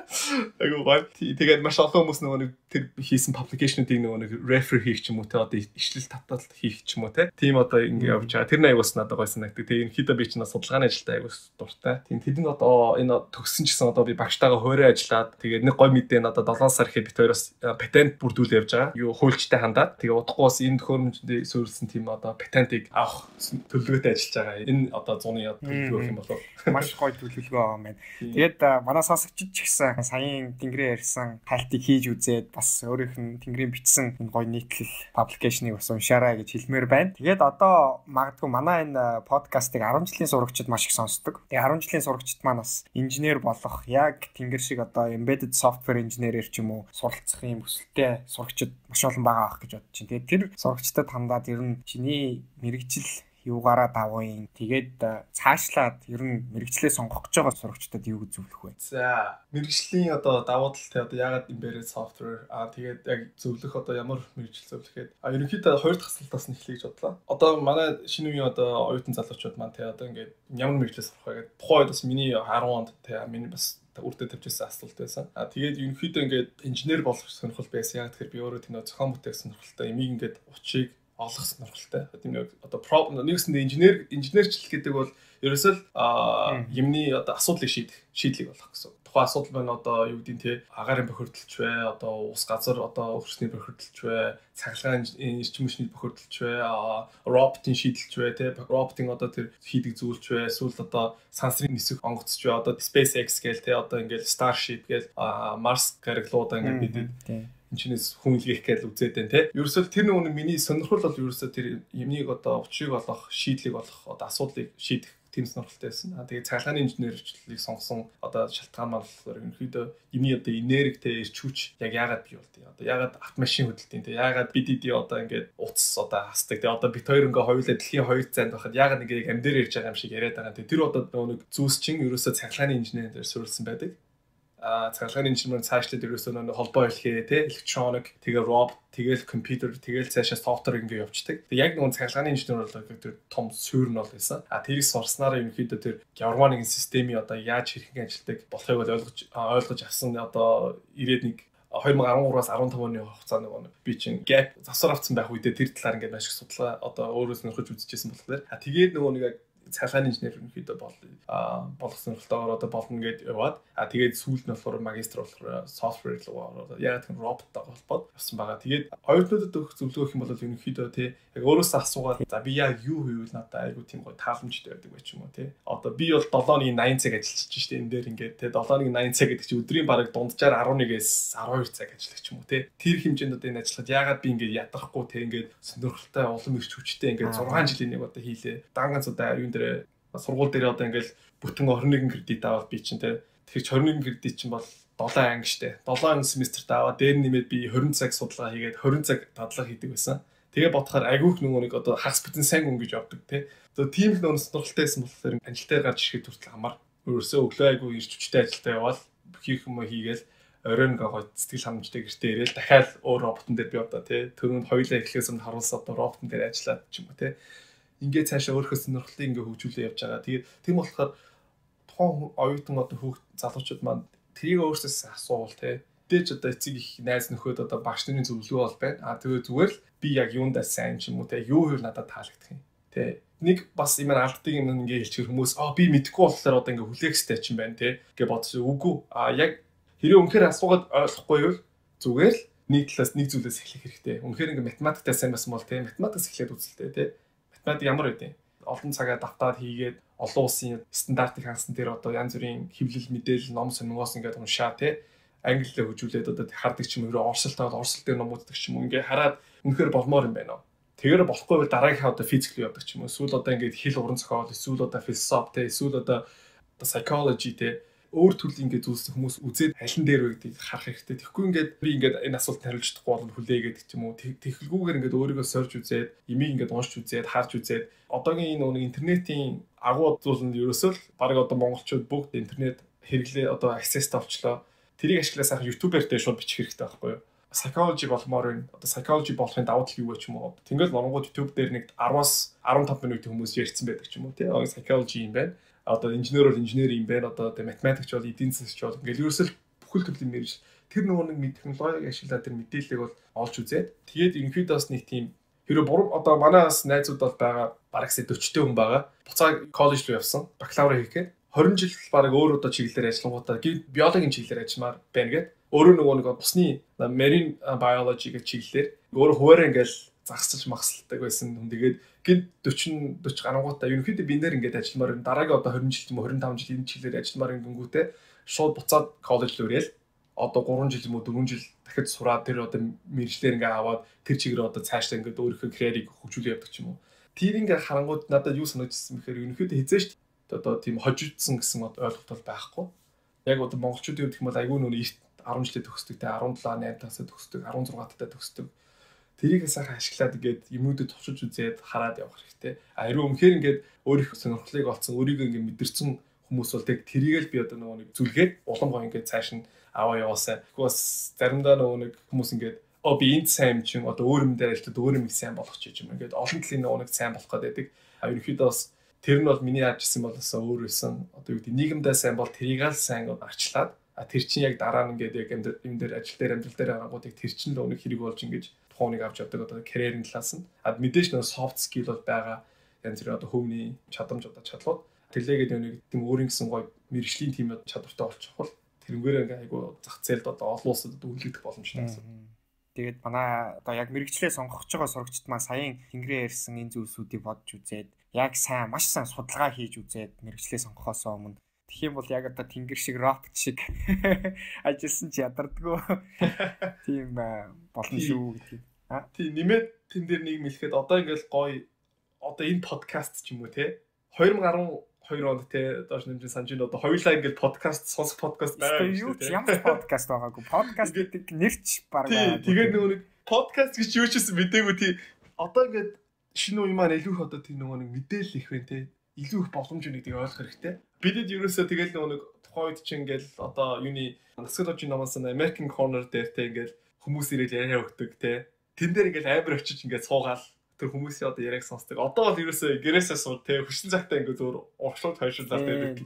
Айгуу бай. Тэгээд маш олон хүмүүс нөгөө нэг тэр хийсэн publication-уудыг нөгөө нэг refer хийх ч юм уу те одоо ишлэл татал хийх ч юм уу те. Тийм одоо ингэ явж байгаа. Тэр аяг бас надад гойсон нэгдэг. Тэгээд ерөнхийдөө би ч на судалгааны ажилтай аяг бас дуртай. Тийм тэдэнд одоо энэ төгссөн ч гэсэн одоо би багштайгаа хоороо ажиллаад тэгээд нэг гой мэдээ надад долоон сар ихэд бит хоёроос патент бүрдүүл явж байгаа. Юу хуульчтай хандаад тэгээд удахгүй бас энэ төхөөрөмжөнд суурилсан тийм одоо патентыг авах төлөвлөгөөтэй ажиллаж байгаа. Энэ одоо зуны төлөвлөгөө юм болов. Маш гоё төлөвлөгөө байгаа юм байна. Тэгээд манай сонсогчид ч гэсэн саяын Тэнгэрийн ярьсан тайлтыг хийж үзээд бас өөрийнх нь Тэнгэрийн бичсэн энэ гоё нийтлэл пабликейшнийг бас уншаарай гэж хэлмээр байна. Тэгээд одоо магадгүй манай энэ подкастыг десять жилийн сурагчид маш их сонсдог. Тэгээд десять жилийн сурагчид маань бас инженер болох яг Тэнгэр шиг одоо embedded software engineer-ээр ч юм уу суралцах юм хүсэлтэй сурагчид маш олон байгаа ах гэж бодож байна. Тэгээд тэр сурагчдад хандаад ер нь чиний мэрэгжил юугаараа давын тэгээд цаашлаад ер нь мэрэгчлээ сонгох гэж байгаа сурагчдад юу гэж зөвлөх вэ? За мэрэгжлийн одоо давуу тал те одоо ягаад embedded software аа тэгээд яг зөвлөх одоо ямар мэрэгжил зөвлөхэд а ерөнхийдөө хоёр дахь асуултаас нь эхлэе гэж бодлоо. Одоо манай шинэ үеийн одоо оюутан залуучууд маань те одоо ингээд ямар мэрэгчлээс сурах вэ гэдэг тухайн үед бас миний десять онд те миний бас үрдэ тавьжсэн асуулт байсан. А тэгээд ерөнхийдөө ингээд инженер болох сонирхол байсан. Яг тэгэхээр би өөрөө тийм зохион бүтээх сонирхолтой эмийг ингээд учиг олох сонирхолтой. Тийм нэг одоо problem нэгсэндээ инженер инженерчлэл гэдэг бол ерөөсөө л юмны одоо асуудлыг шийдэх шийдлийг болох гэсэн. Тухайн асуудал байна одоо юу гэдэг нь те агарын бохирдолч бай, одоо ус газар одоо өгчсний бохирдолч бай, цахилгаан эрчим хүчний бохирдолч бай, роботын шийдэлч бай, те роботын одоо тэр хийдэг зүйлч бай, эсвэл одоо сансрын нисэх онгоцч бай, одоо SpaceX гээл те одоо ингээл Starship гээл Mars гариглуудаа ингээд бидэд энэчнээс хүн илгээх гэж үзээд байна те. Ерөөсөө тэр нэг миний сонирхол бол ерөөсөө тэр юмныг одоо учрыг олох, шийдлийг олох, одоо асуудлыг шийдэх тийм сонирхолтой байсан. Аа тэгээд цахилгааны инженерчлэлийг сонгосон одоо шалтгаан маань болохоор ерөнхийдөө юмны одоо энергитэй ирч хүч яг яагаад бий болдгийг. Одоо яагаад автомашин хөдөлтийн те яагаад бид эдий одоо ингээд утас одоо хасдаг. Тэгээд одоо бид хоёр ингээ хоёулаа дэлхийн хоёр цайнд байхад яагаад нэг яг амдэр ярьж байгаа юм шиг яриад байгаа. Тэр одоо нэг зүйлс чинь ерөөсөө цахилгааны инженерээр суурилсан байдаг. А цахилгааны инженер цаашлаад ерөөсөө нэг холбоо хэлхээ те электроник тэгээ робот тэгэл компьютер тэгэл цаашаа софтвер ингээ явцдаг. Тэг яг нэг цахилгааны инженер бол тэр том суурь нь бол байсан. А тэрийг сурснараа ерөнхийдөө тэр геомагнитын системийн одоо яаж хэрхэн ажилладаг болохыг бол ойлгож ойлгож авсан одоо ирээд нэг two thousand thirteen-аас fifteen оны хугацаанд нэг би чинь gap засвар авсан байх үедээ тэр талаар ингээд маш их судалгаа одоо өөрөөс нөхөж үзчихсэн болохоор а тэгээд нөгөө нэг цахилгааны инженер ерөнхийдөө бол а болох сонирхолтойгоор одоо болно гэд яваад а тэгээд сүүлд нь болохоор магистр болохоор software руу ороод яг тэр роботтой холбоод явсан байгаа. Тэгээд хоёрдуудад өгөх зөвлөгөө гэх юм бол ерөнхийдөө тий яг өөрөөсөө асуугаад за би яг юу хийвэл надад айгу тийм гоё тааламжтай байдаг байх юм уу тий. Одоо би бол seven nine цаг ажиллаж чинь штэ энэ дээр ингээд тий seven nine цаг гэдэг чинь өдрийн бараг дунджаар eleven-ээс twelve цаг ажиллах ч юм уу тий. Тэр хэмжээнд одоо энэ ажиллахад яагаад би ингээд ядрахгүй тий ингээд сонирхолтой улам ирч хүчтэй ингээд six жилийн нэг одоо хийлээ. Данганц одоо юун дээр сургууль дээр одоо ингээл бүтэн twenty-one кредит аваад би чинь тий. Тэгэхээр twenty-one кредит чинь бол seven анги штэ. seven семестрт аваад дээр нэмээд би twenty цаг судалгаа хийгээд twenty цаг дадлага хийдэг байсан. Тэгээ бодохоор агиух нөгөө нэг одоо хагас бүтэн сайн хүн гэж явдаг тий. Одоо тийм л нөгөө сонирхолтойсэн болохоор ажилтаа гарч ирэхэд хүртэл хамаар өөрөөсөө өглөө айгу ирч хүчтэй ажилтаа яваад хийх юм хийгээл оройн гоо сэтгэл ханамжтай гэртээ ирээл дахиад өөр роботон дээр би одоо тий. Түрүүнд хоёулаа эхлэхээс өмнө харуулсан одоо роботон дээр ажиллаад ч юм уу тий. Ингээд цаашаа өөрийнхөө сонирхлыг ингээ хөгжүүлээ явж байгаа. Тэгээд тийм болохоор тухайн оюутан одоо хүүхд залуучууд маань тэрийг өөрсдөөс асуувал тий. Дээж одоо эцэг их найз нөхөд одоо багш нарын зөвлөгөө бол байна. А тэгээд зүгээр л би яг юундаа сайн ч юм уу тий. Юу хийвэл надад таалагдах юм. Тий. Нэг бас юм алддаг юм ингээ хэлчихэр хүмүүс аа би мэдэхгүй болохоор одоо ингээ хүлээхстэй ч юм байна тий. Гэ бодсон. Үгүй. А яг хэрэв үнэхээр асуугаад ойлгохгүй юу зүгээр л нэг талаас нэг зүйлээс эхлэх хэрэгтэй. Үнэхээр ингээ математиктай сайн байсан бол тий. Математикаас эхлээд үзэлтэй тий. Математик ямар байдیں۔ Олон цагаа давтаад хийгээд олон улсын стандартыг хангасан дээр одоо янз бүрийн хэвлэл мэдээлэл ном сонингоос ингээд уншаа тий. Англиар хөгжүүлээд одоо хардаг ч юм уу орсолтой орсол дээр ном үздэг ч юм уу ингээд хараад үнэхээр болмоор юм байна. Тэгэр болохгүй бол дараагийнхаа одоо физик рүү явдаг ч юм уу. Эсвэл одоо ингээд хэл уран зохиол, эсвэл одоо философи тий, эсвэл одоо одоо psychology тий. Өөр төрлийн ингээд зүйлс хүмүүс үзээд алин дээр вэ гэдгийг харах хэрэгтэй. Тэгэхгүй ингээд би ингээд энэ асуултанд хариулж чадахгүй бол хүлээгээд ч юм уу. Тэхэлгүйгээр ингээд өөрийгөө сорж үзээд, имийг ингээд уншиж үзээд, харж үзээд одоогийн энэ нэг интернетийн агуу зүйл нь ерөөсөө л баг одоо монголчууд бүгд интернет хэрэглээ одоо access-тэй болчлоо. Тэрийг ашиглаж сайхан YouTube-аар дээр шууд бичих хэрэгтэй байхгүй юу? Psychology болмоор байна. Одоо psychology болохын давуу тал юу вэ ч юм уу. Тэнгэл монгол YouTube дээр нэг ten-аас fifteen минут хүмүүс ярьсан байдаг ч юм уу тий. Psychology юм байна. Одоо инженер бол инженер юм байна. Одоо математикч бол эдийн засагч бол ингээл ерөөсөө бүхэл төрлийн мэрж тэр нөгөө нэг технологиг ашиглаад тэр мэдээллийг бол олж үзээд тэгээд ерөнхийдөө бас нэг тийм хэрэв буруу одоо манаас найзууд бол байгаа бараг forty-тэй хүн байгаа. Буцаа коллеж руу явсан. Бакалавра хийхэд twenty жил бараг өөр одоо чиглэлээр ажиллангуудаа биологийн чиглэлээр ажилламаар байна гэдэг. Өөрөө нөгөө нэг усны marine biology гэх чиглэлээр өөрөө хуваараа ингээл загсалж махсалдаг байсан хүн. Тэгээд гээд forty forty гарангуудаа ерөнхийдөө би нэр ингээд ажилламаар дараагийн одоо twenty жил юм уу twenty-five жил энэ чиглэлээр ажилламаар ингэнгүүтээ шууд буцаад коллеж руу ирээл одоо three жил юм уу four жил дахиж сураад тэр одоо мэржлэр ингээ аваад тэр чигээр одоо цаашдаа ингээд өөрийнхөө карьерийг хөгжүүлээ явдаг ч юм уу. Тэр ингээ харангууд надад юу санагдсан бэхээр ерөнхийдөө хизээш одоо тийм хожигдсан гэсэн ойлголт бол байхгүй. Яг одоо монголчуудын хувьд гэх юм бол айгүй нөр ten жилдээ төгсдөг те seventeen eight тасаа төгсдөг sixteen таа төгсдөг. Тэрийг сайхан ашиглаад ингээд юмнуудыг товшиж үзээд хараад явах хэрэгтэй. А хэрвээ үнэхээр ингээд өөрийнхөө сонирхлыг олцсон, өөрийгөө ингээд мэдэрсэн хүмүүс бол тэг тэрийг л би одоо нөгөө нэг зүлгээд улам гоо ингээд цааш нь аваа яваасаа. Тэгвэл заримдаа нөгөө нэг хүмүүс ингээд оо би энд сайн юм чинь одоо өөр юм дээр ажиллаад өөр юм их сайн болох ч юм ингээд олон талын нөгөө нэг сайн болох гэдэг. А ерөнхийдөө бас тэр нь бол миний харжсан болоосоо өөр байсан. Одоо юу гэдэг нийгэмдээ сайн бол тэрийг л сайн арчлаад а тэр чинь яг дараа нь ингээд яг юм дээр ажил дээр амьдрал дээр аргуудыг тэр чинь л өнөг хэрэг болж ингээд тухайг авч явдаг одоо карьерийн талаас нь а мэдээж нэг soft skill бол байгаа янз бүрийн одоо хөвний чадамж одоо чадлууд тэрлээгээд нэг тийм өөрийн гэсэн гоё мэрэгжлийн тийм чадвартай болчих бол тэрнгээр ингээ айгу зах зээлд одоо олон улсад үлдэх боломжтой гэсэн. Тэгээд манай одоо яг мэрэгчлээ сонгох ч байгаа сурагчид маань саяын Тэнгэрийн ярьсан энэ зүйлсүүдийг бодж үзээд яг сайн маш сайн судалгаа хийж үзээд мэрэгчлээ сонгохоос өмнө тэгэх юм бол яг одоо Тэнгэр шиг робот шиг ажилласан ч ядардггүй тийм болно шүү гэдэг. А тийм нэмээд тэн дээр нэг мэлхэд одоо ингээл гоё одоо энэ подкаст ч юм уу те twenty ten хоёр онд те доош нэмжин санаж ин одоо хоёулаа ингээд подкаст сонсох подкаст байгаа юм шүү дээ. Ямар подкаст байгаагүй. Подкаст гэдэг нэрч баг байгаа. Тэгээд нөгөө нэг подкаст гэж юу ч гэсэн мэдээгүй тий. Одоо ингээд шинэ үе маань илүү их одоо тий нөгөө нэг мэдээлэл их байна те. Илүү их боломж өгнө гэдгийг ойлгох хэрэгтэй. Бидэд ерөөсөө тэгэл нөгөө нэг тухайн үед чинь ингээл одоо юуны Nascology номоос нь American Corner дээр те ингээл хүмүүс ирээд яриа өгдөг те. Тэн дээр ингээл амар очиж ингээд суугаал тэр хүмүүсийн одоо яриаг сонсдог. Одоо бол ерөөсөө гэрээсээ суу те хөшин цагтаа ингээд зөөр урагшлууд хойшлуулаад байдаг.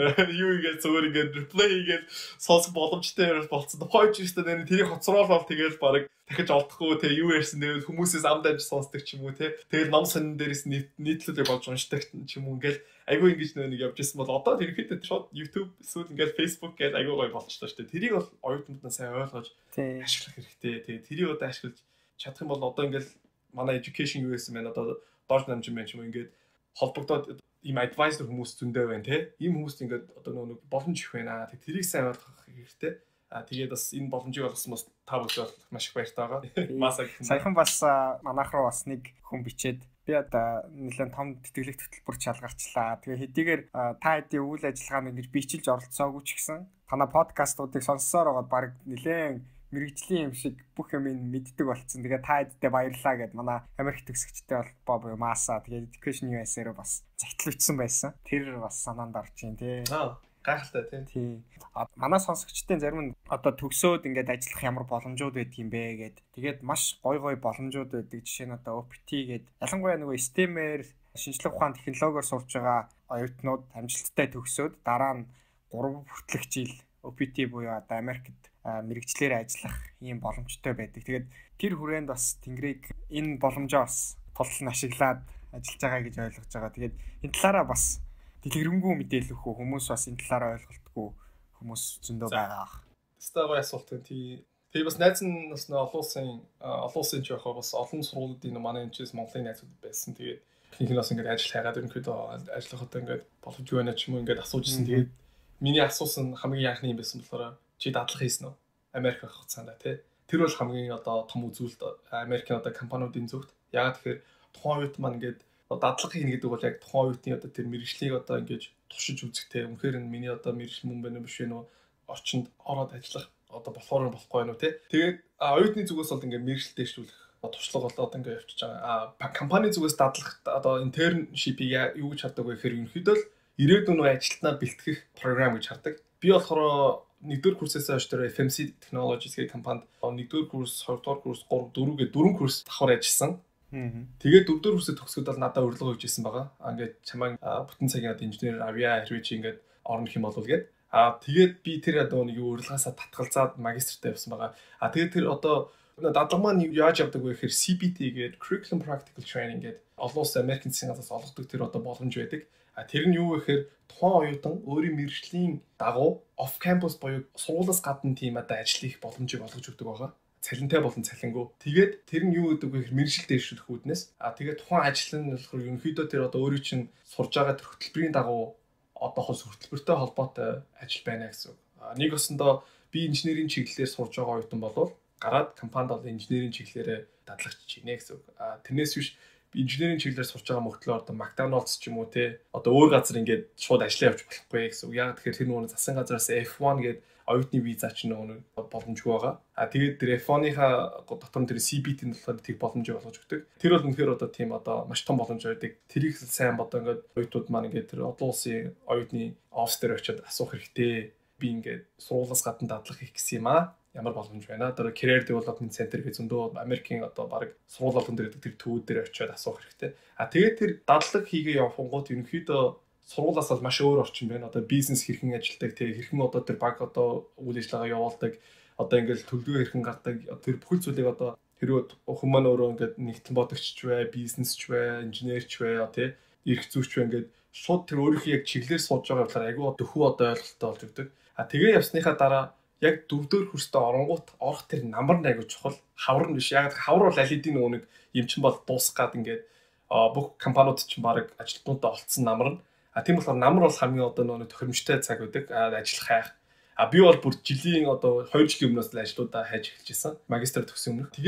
Юу ингээд зөөр ингээд replay ингээд сонсох боломжтой яриад болцсон. Хойч өстө нэр тэрийг хоцроолол тэгэл баг дахиж олдохгүй те юу ярьсан тэгээд хүмүүсээс ам дамж сонсдог ч юм уу те. Тэгэл ном сонин дээрээс нийтлүүлэг болж уншдаг ч юм уу ингээл айгүй ингэж нэг явж ирсэн бол одоо тэрхэд шууд YouTube эсвэл ингээд Facebook гээд айгүй гоё болчихлоо шүү дээ. Тэрийг бол оюутнууд сайн ойлгож ашиглах хэрэгтэй. Тэгээд тэрийг одоо ашиглаж чадах юм бол одоо ингээд манай education юу гэсэн мэн одоо доош намжин байна ч юм уу ингээд холбогдоод ийм advisor хүмүүс зөндөө байна те. Ийм хүмүүст ингээд одоо нэг боломж их байна. Тэг тэрийг сайн ойлгох хэрэгтэй. А тэгээд бас энэ боломжийг олгосон бас та бүхэн маш их баяртай байгаа. Масаг. Саяхан бас манайх руу бас нэг хүн бичээд би одоо нэлээд том тэтгэлэг хөтөлбөр чалгарчлаа. Тэгээ хэдийгээр та хэдийн үйл ажиллагаанд ингэж бичилж оролцоогүй ч гэсэн танай подкастуудыг сонссоор байгаа баг нэлээд мэрэгжлийн юм шиг бүх юм мэддэг болцсон. Тэгээ та хэддээ баярлаа гэд манай Америк төгсөгчтэй холбоо буюу Masa тэгээ Education ю эс эй-ээр бас загтлагдсан байсан. Тэр бас санаанд орж ийн тий. Аа гайхалтай тий. Тий. Манай сонсогчдын зарим нь одоо төгсөөд ингээд ажиллах ямар боломжууд байдгийм бэ гэд. Тэгээд маш гой гой боломжууд байдаг. Жишээ нь одоо о пи ти гэд ялангуяа нөгөө STEM-ээр шинжлэх ухаан технологиор сурж байгаа оюутнууд амжилттай төгсөөд дараа нь гурав хүртэлх жил о пи ти буюу одоо Америкт мэрэгчлэр ажиллах ийм боломжтой байдаг. Тэгээд тэр хүрээнд бас Тэнгэрийг энэ боломжоо бас тултал нь ашиглаад ажиллаж байгаа гэж ойлгож байгаа. Тэгээд энэ талаараа бас дэлгэрэнгүй мэдээлэл өгөх хүмүүс бас энэ талаараа ойлголтгүй хүмүүс зөндөө байгаа. Стагаа асуулт байна. Тий. Тэгээ бас найз нь бас олон улсын олон улсын ч яхаа бас олон сургуулиудын манай энэ чээс Монголын найзууд байсан. Тэгээд ихэнх нь бас ингээд ажил хайгаад ерөнхийдөө ажиллах одоо ингээд боломжгүй байна ч юм уу ингээд асуужсэн. Тэгээд миний асуусан хамгийн анхны юм байсан болохоор чи дадлага хийсэн үү? Америк авах хугацаанд тий. Тэр бол хамгийн одоо том үзүүлэлт Америкийн одоо компаниудын зөвхт. Яагаад тэгэхээр тухайн үед маань ингээд дадлага хийнэ гэдэг бол яг тухайн үеийн одоо тэр мэрэгжлийг одоо ингэж туршиж үзэхтэй. Үнэхээр нь миний одоо мэрэгжил мөн байна биш вэ нөө орчинд ороод ажиллах одоо болохоор болохгүй байна уу тий. Тэгээд оюутны зүгээс бол ингээд мэрэгжил дэвшүүлэх туршлага болоод ингээд явчихж байгаа. А компани зүгээс дадлах одоо internship-ийг юу гэж хардаг вэ гэхээр ерөнхийдөө л ирээдүйн ажилтнаа бэлтгэх програм гэж хардаг. Би болохоор нэгдүгээр курсээс хойш тэр эф эм си Technologies гэх компанид нэгдүгээр курс, хоёрдугаар курс, гурав, дөрөв гэ дөрвөн курс давхар ажилласан. Тэгээд дөрөвдүгээр курсээ төгсгөд бол надад урилга өгч ирсэн байгаа. Ингээд чамайг бүтэн цагийн одоо инженер авьяа хэрвээ чи ингээд орно гэх юм бол гээд. Аа тэгээд би тэр одоо нэг урилгаасаа татгалзаад магистртаа явсан байгаа. Аа тэгээд тэр одоо дадлага маань яаж явдаг вэ гэхээр си би ти гээд Curriculum Practical Training гээд олон улсын Америкийн засгийн газраас олгодог тэр одоо боломж байдаг. А тэр нь юу вэ гэхээр тухайн оюутан өөрийн мэргэжлийн дагуу off campus буюу сургуулиас гадна тийм одоо ажил хийх боломжийг олгож өгдөг байгаа. Цалинтай болон цалингүй. Тэгээд тэр нь юу гэдэг вэ гэхээр мэргэжил дэвшүүлэх үүднээс а тэгээд тухайн ажил нь болохоор ерөнхийдөө тэр одоо өөрийн чинь сурж байгаа тэр хөтөлбөрийн дагуу одоохоос хөтөлбөртэй холбоотой ажил байна гэсэн үг. Нэг өсөндөө би инженерийн чиглэлээр сурж байгаа оюутан болвол гараад компанид бол инженерийн чиглэлээр дадлагч хийнэ гэсэн үг. А тэрнээс биш инженерийн чиглэлээр сурч байгаа мөртлөө одоо McDonald's ч юм уу те одоо өөр газар ингээд шууд ажиллаа явж болохгүй гэсэн үг. Яг тэгэхээр тэр нөгөө засгийн газраас эф one гээд оюутны виза ч нөгөө боломжгүй байгаа. А тэгээд тэр эф one-ийнхаа дотор нь тэр си би ти-нд болохоор тэр боломжийг олгож өгдөг. Тэр бол үнэхээр одоо тийм одоо маш том боломж байдаг. Тэрийг сайн одоо ингээд оюутнууд маань ингээд тэр олон улсын оюутны офс дээр очиод асуух хэрэгтэй. Би ингээд сургуулиас гадна дадлага хийх гэсэн юм аа. Ямар боломж байна. Тэр career development center гэж зөндөө Америкийн одоо баг сургууль болгон дээр тэр төвүүд дээр очиод асуух хэрэгтэй. А тэгээд тэр дадлага хийгээ явахгууд ерөнхийдөө сургуулиас бол маш өөр орчин байна. Одоо бизнес хэрхэн ажилдаг, тэгээ хэрхэн одоо тэр баг одоо үйл ажиллагаа явуулдаг, одоо ингээл төлөвлөгөө хэрхэн гардаг, тэр бүхэл зүйлийг одоо хэрвээ хүмүүс маань өөрөө ингээд нэгтлэн бодогч ч бай, бизнес ч бай, инженер ч бай, тий эрх зүйч бай ингээд шууд тэр өөрийнхөө яг чиглэлээр сууж байгаа болохоор айгүй дөхөв одоо ойлголттой болж өгдөг. А тэгээ явсныхаа дараа яг дөрөвдүгээр курстээ оронгууд орох тэр намар нь айгүй чухал. Хавар нь биш. Яг хавар бол аль хэдийн нөгөө нэг юм чин бол дуусах гад ингээд бүх компаниуд чинь баг ажилтнуудаа олцсон намар нь. А тийм болохоор намар бол хамгийн одоо нөгөө тохиромжтой цаг байдаг. Ажиллах хайх. А би бол бүр жилийн одоо хоёр жилийн өмнөөс л ажлуудаа хайж эхэлж байсан. Магистр төгсөн өмнө. Тэгээд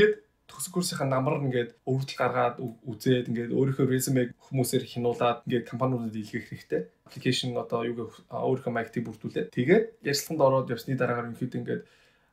төгсөх курсынхаа намар ингээд өргөдөл гаргаад үзээд ингээд өөрийнхөө резюмег хүмүүсээр хянуулаад ингээд компаниудад илгээх хэрэгтэй. Application одоо юуг өөрийнхөө маягтыг бүрдүүлээд тэгээд ярилцлаганд ороод явсны дараагаар ерөнхийдөө ингээд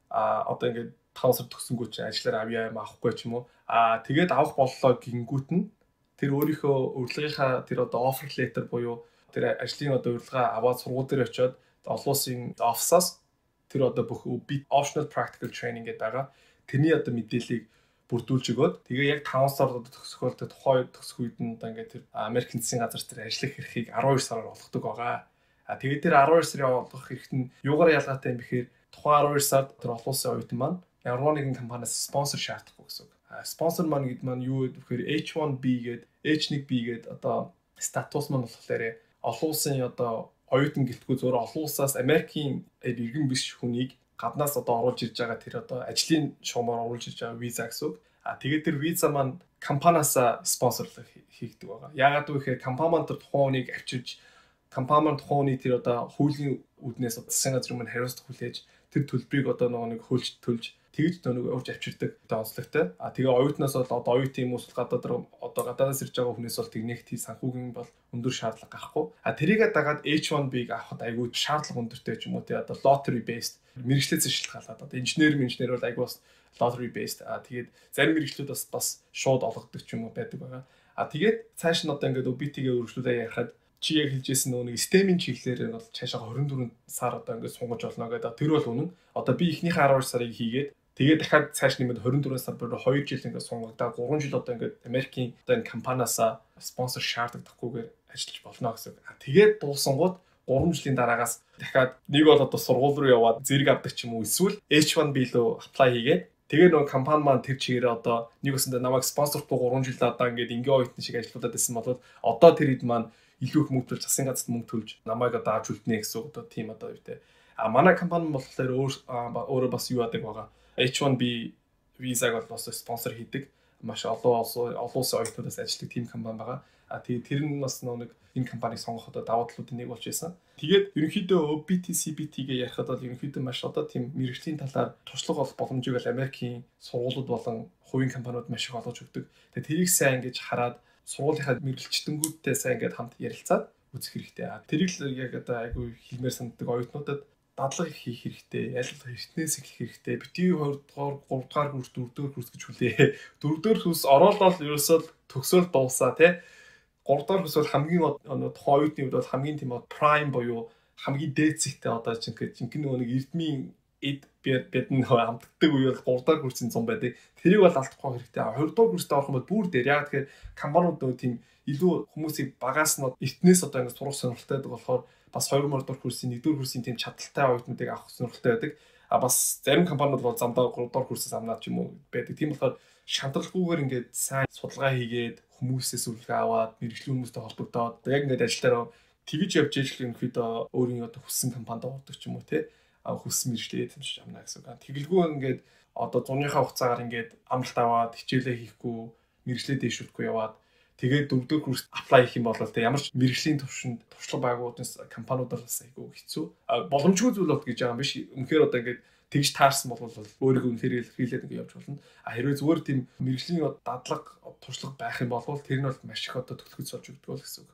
а одоо ингээд таван сар төгсөнгөө чи ажиллаар авъя юм авахгүй ч юм уу. А тэгээд авах боллоо гингүүт нь тэр өөрийнхөө урилгынхаа тэр одоо offer letter буюу тэр ажлын одоо урилга аваад сургууль дээр очиод олон улсын офисаас тэр одоо бүх би optional practical training гэдэг байгаа. Тэрний одоо мэдээллийг бүрдүүлж өгөөд тэгээ яг таван сар одоо төгсөх бол тухайн төгсөх үед нь одоо ингээд тэр Америкийн засгийн газар тэр ажиллах эрхийг арван хоёр сараар олгодог байгаа. А тэгээд тэр арван хоёр сарын олгох хэрэгт нь юугаар ялгаатай юм бэхээр тухайн арван хоёр сард тэр олон улсын оюутан маань ямар нэгэн компаниас спонсор шаардахгүй гэсэн үг. А спонсор маань гэдэг маань юу гэхээр эйч one би гэдэг эйч one би гэдэг одоо статус маань болохоор олон улсын одоо оюутан гэлтгүй зөөр олон улсаас Америкийн иргэн биш хүнийг гаднаас одоо оруулж ирж байгаа тэр одоо ажлын шугамаар оруулж ирж байгаа виза гэсэн үг. А тэгээд тэр виза маань компаниасаа спонсорлог хийгдэг байгаа. Яагаад вэ гэхээр компани маань тэр тухайн хүнийг авчирж компани маань тухайн хүний тэр одоо хуулийн үүднээс засгийн газрын маань хариуцлага хүлээж тэр төлбөрийг одоо нэг хөлж төлж тэгж нэг урьж авчирдаг онцлогтой. А тэгээ оюутнаас бол одоо оюутын хүмүүс гадаад одоо гадаадаас ирж байгаа хүнээс бол тэгнэх тий санхүүгийн бол өндөр шаардлага гарахгүй. А тэрийгээ дагаад эйч one би-г авахд айгүй шаардлага өндөртэй ч юм уу тий одоо lottery based мэргэжлээс шилтгаалаад одоо инженер инженер бол айгүй бас lottery based. А тэгээд зарим мэргэжлүүд бас бас шууд олгодог ч юм уу байдаг байгаа. А тэгээд цааш нь одоо ингээд о би ти-гээ өргөжлүүлээ ярихад чи яг хэлжсэн нөгөө нэг системийн чиглэлээр бол цаашаа хорин дөрвөн сар одоо ингээд сунгаж болно гэдэг. Тэр бол үнэн. Одоо би эхнийхээ арван сарыг хийгээд тэгээд дахиад цааш нэмээд хорин дөрвөн сар бүр хоёр жил ингээд сунгагдаа гурван жил одоо ингээд Америкийн одоо энэ компаниасаа спонсор шаардлагадахгүйгээр ажиллаж болно гэсэн үг. Тэгээд дуусангууд гурван жилийн дараагаас дахиад нэг бол одоо сургууль руу яваад зэрэг авдаг ч юм уу эсвэл эйч one би рүү apply хийгээд тэгээ нөгөө компани маань тэр чигээрээ одоо нэг өсөндө намайг спонсортлоо гурван жил одоо ингээд ингээ оюутан шиг ажиллаулаад байсан бол одоо тэр хэд маань илүү их мөнгө төлж засгийн газарт мөнгө төлж намайг одоо авч үлднэ гэсэн одоо тийм одоо юу те. А манай компани болохоор өөр өөрөө бас юу яадаг байгаа. эйч one би визаг бол бас спонсор хийдэг. Маш олон олон улсын оюутнуудаас ажилладаг тийм компани байгаа. А тэгээд тэр нь бас нэг энэ компанийг сонгох одоо давуу талуудын нэг болж байсан. Тэгээд ерөнхийдөө о би ти си би ти-гээ ярихад бол ерөнхийдөө маш одоо тийм мэргэжлийн талаар туршлага олох боломжийг бол Америкийн сургуулиуд болон хувийн компаниуд маш их олгож өгдөг. Тэгээд тэрийг сайн ингэж хараад сургуулийнхаа мэргэлчтэнгүүдтэй сайн ингээд хамт ярилцаад үзэх хэрэгтэй. А тэрийг л яг одоо айгүй хэлмээр санддаг оюутнуудад дадлага хийх хэрэгтэй. Ялгал эртнээс эхлэх хэрэгтэй. Битгий хоёр дахь, гурав дахь курс, дөрөв дэх курс гэж хүлээ. дөрөв дэх курс ороолол ерөөсөө төгсөөл дуусаа тий. гурав дахь курс бол хамгийн одоо тухайн оюутны үед бол хамгийн тийм prime буюу хамгийн дээд зэгтээ одоо жинхэнэ нөгөө нэг эрдмийн эд бидэн хамтдаг үе бол гурав дахь курсын зам байдаг. Тэрийг бол алдахгүй хэрэгтэй. хоёр дахь курст орох юм бол бүр дээр. Яг тэгэхээр компаниуд нөгөө тийм илүү хүмүүсийг багаас нь эртнээс одоо ингэ сурах сонирхолтой байдаг болохоор бас хоёр дахь курсын нэг дэх курсын тийм чадaltaй оюутнуудыг авах сонирхолтой байдаг. А бас зарим компаниуд бол замдаа гурав дахь курсээс амнаад ч юм уу байдаг. Тийм болохоор шантралгүйгээр ингээд сайн судалгаа хийгээд хүмүүсээс үлгээ аваад мэрэгжлийн хүмүүстэй холбогдоод яг ингээд ажиллаараа тэгж явж ижил ерөнхийдөө өөрийн одоо хүссэн компанид ордог ч юм уу те хүссэн мэрэгчлээ эзэмшиж амнаа гэсэн үг. Тэгэлгүй ингээд одоо зуныхаа хугацаагаар ингээд амралт аваад хичээлээ хийхгүй мэрэгчлээ дэвшүүлэхгүй яваад тэгээд дөрөв дэх курст apply хийх юм бол те ямар ч мэрэгжлийн төвшөнд туршлага байгууллагаас компаниудаас айгүй хэцүү. Боломжгүй зүйл бод гэж байгаа юм биш. Үнэхээр одоо ингээд тэгж таарсан бол өөрийгөө үнэхээр илэрхийлээд ингэ явж болно. А хэрвээ зүгээр тийм мэрэгжлийн дадлага туршлага байх юм бол тэр нь бол маш их одоо төлөвлөж болж өгдөг л гэсэн үг.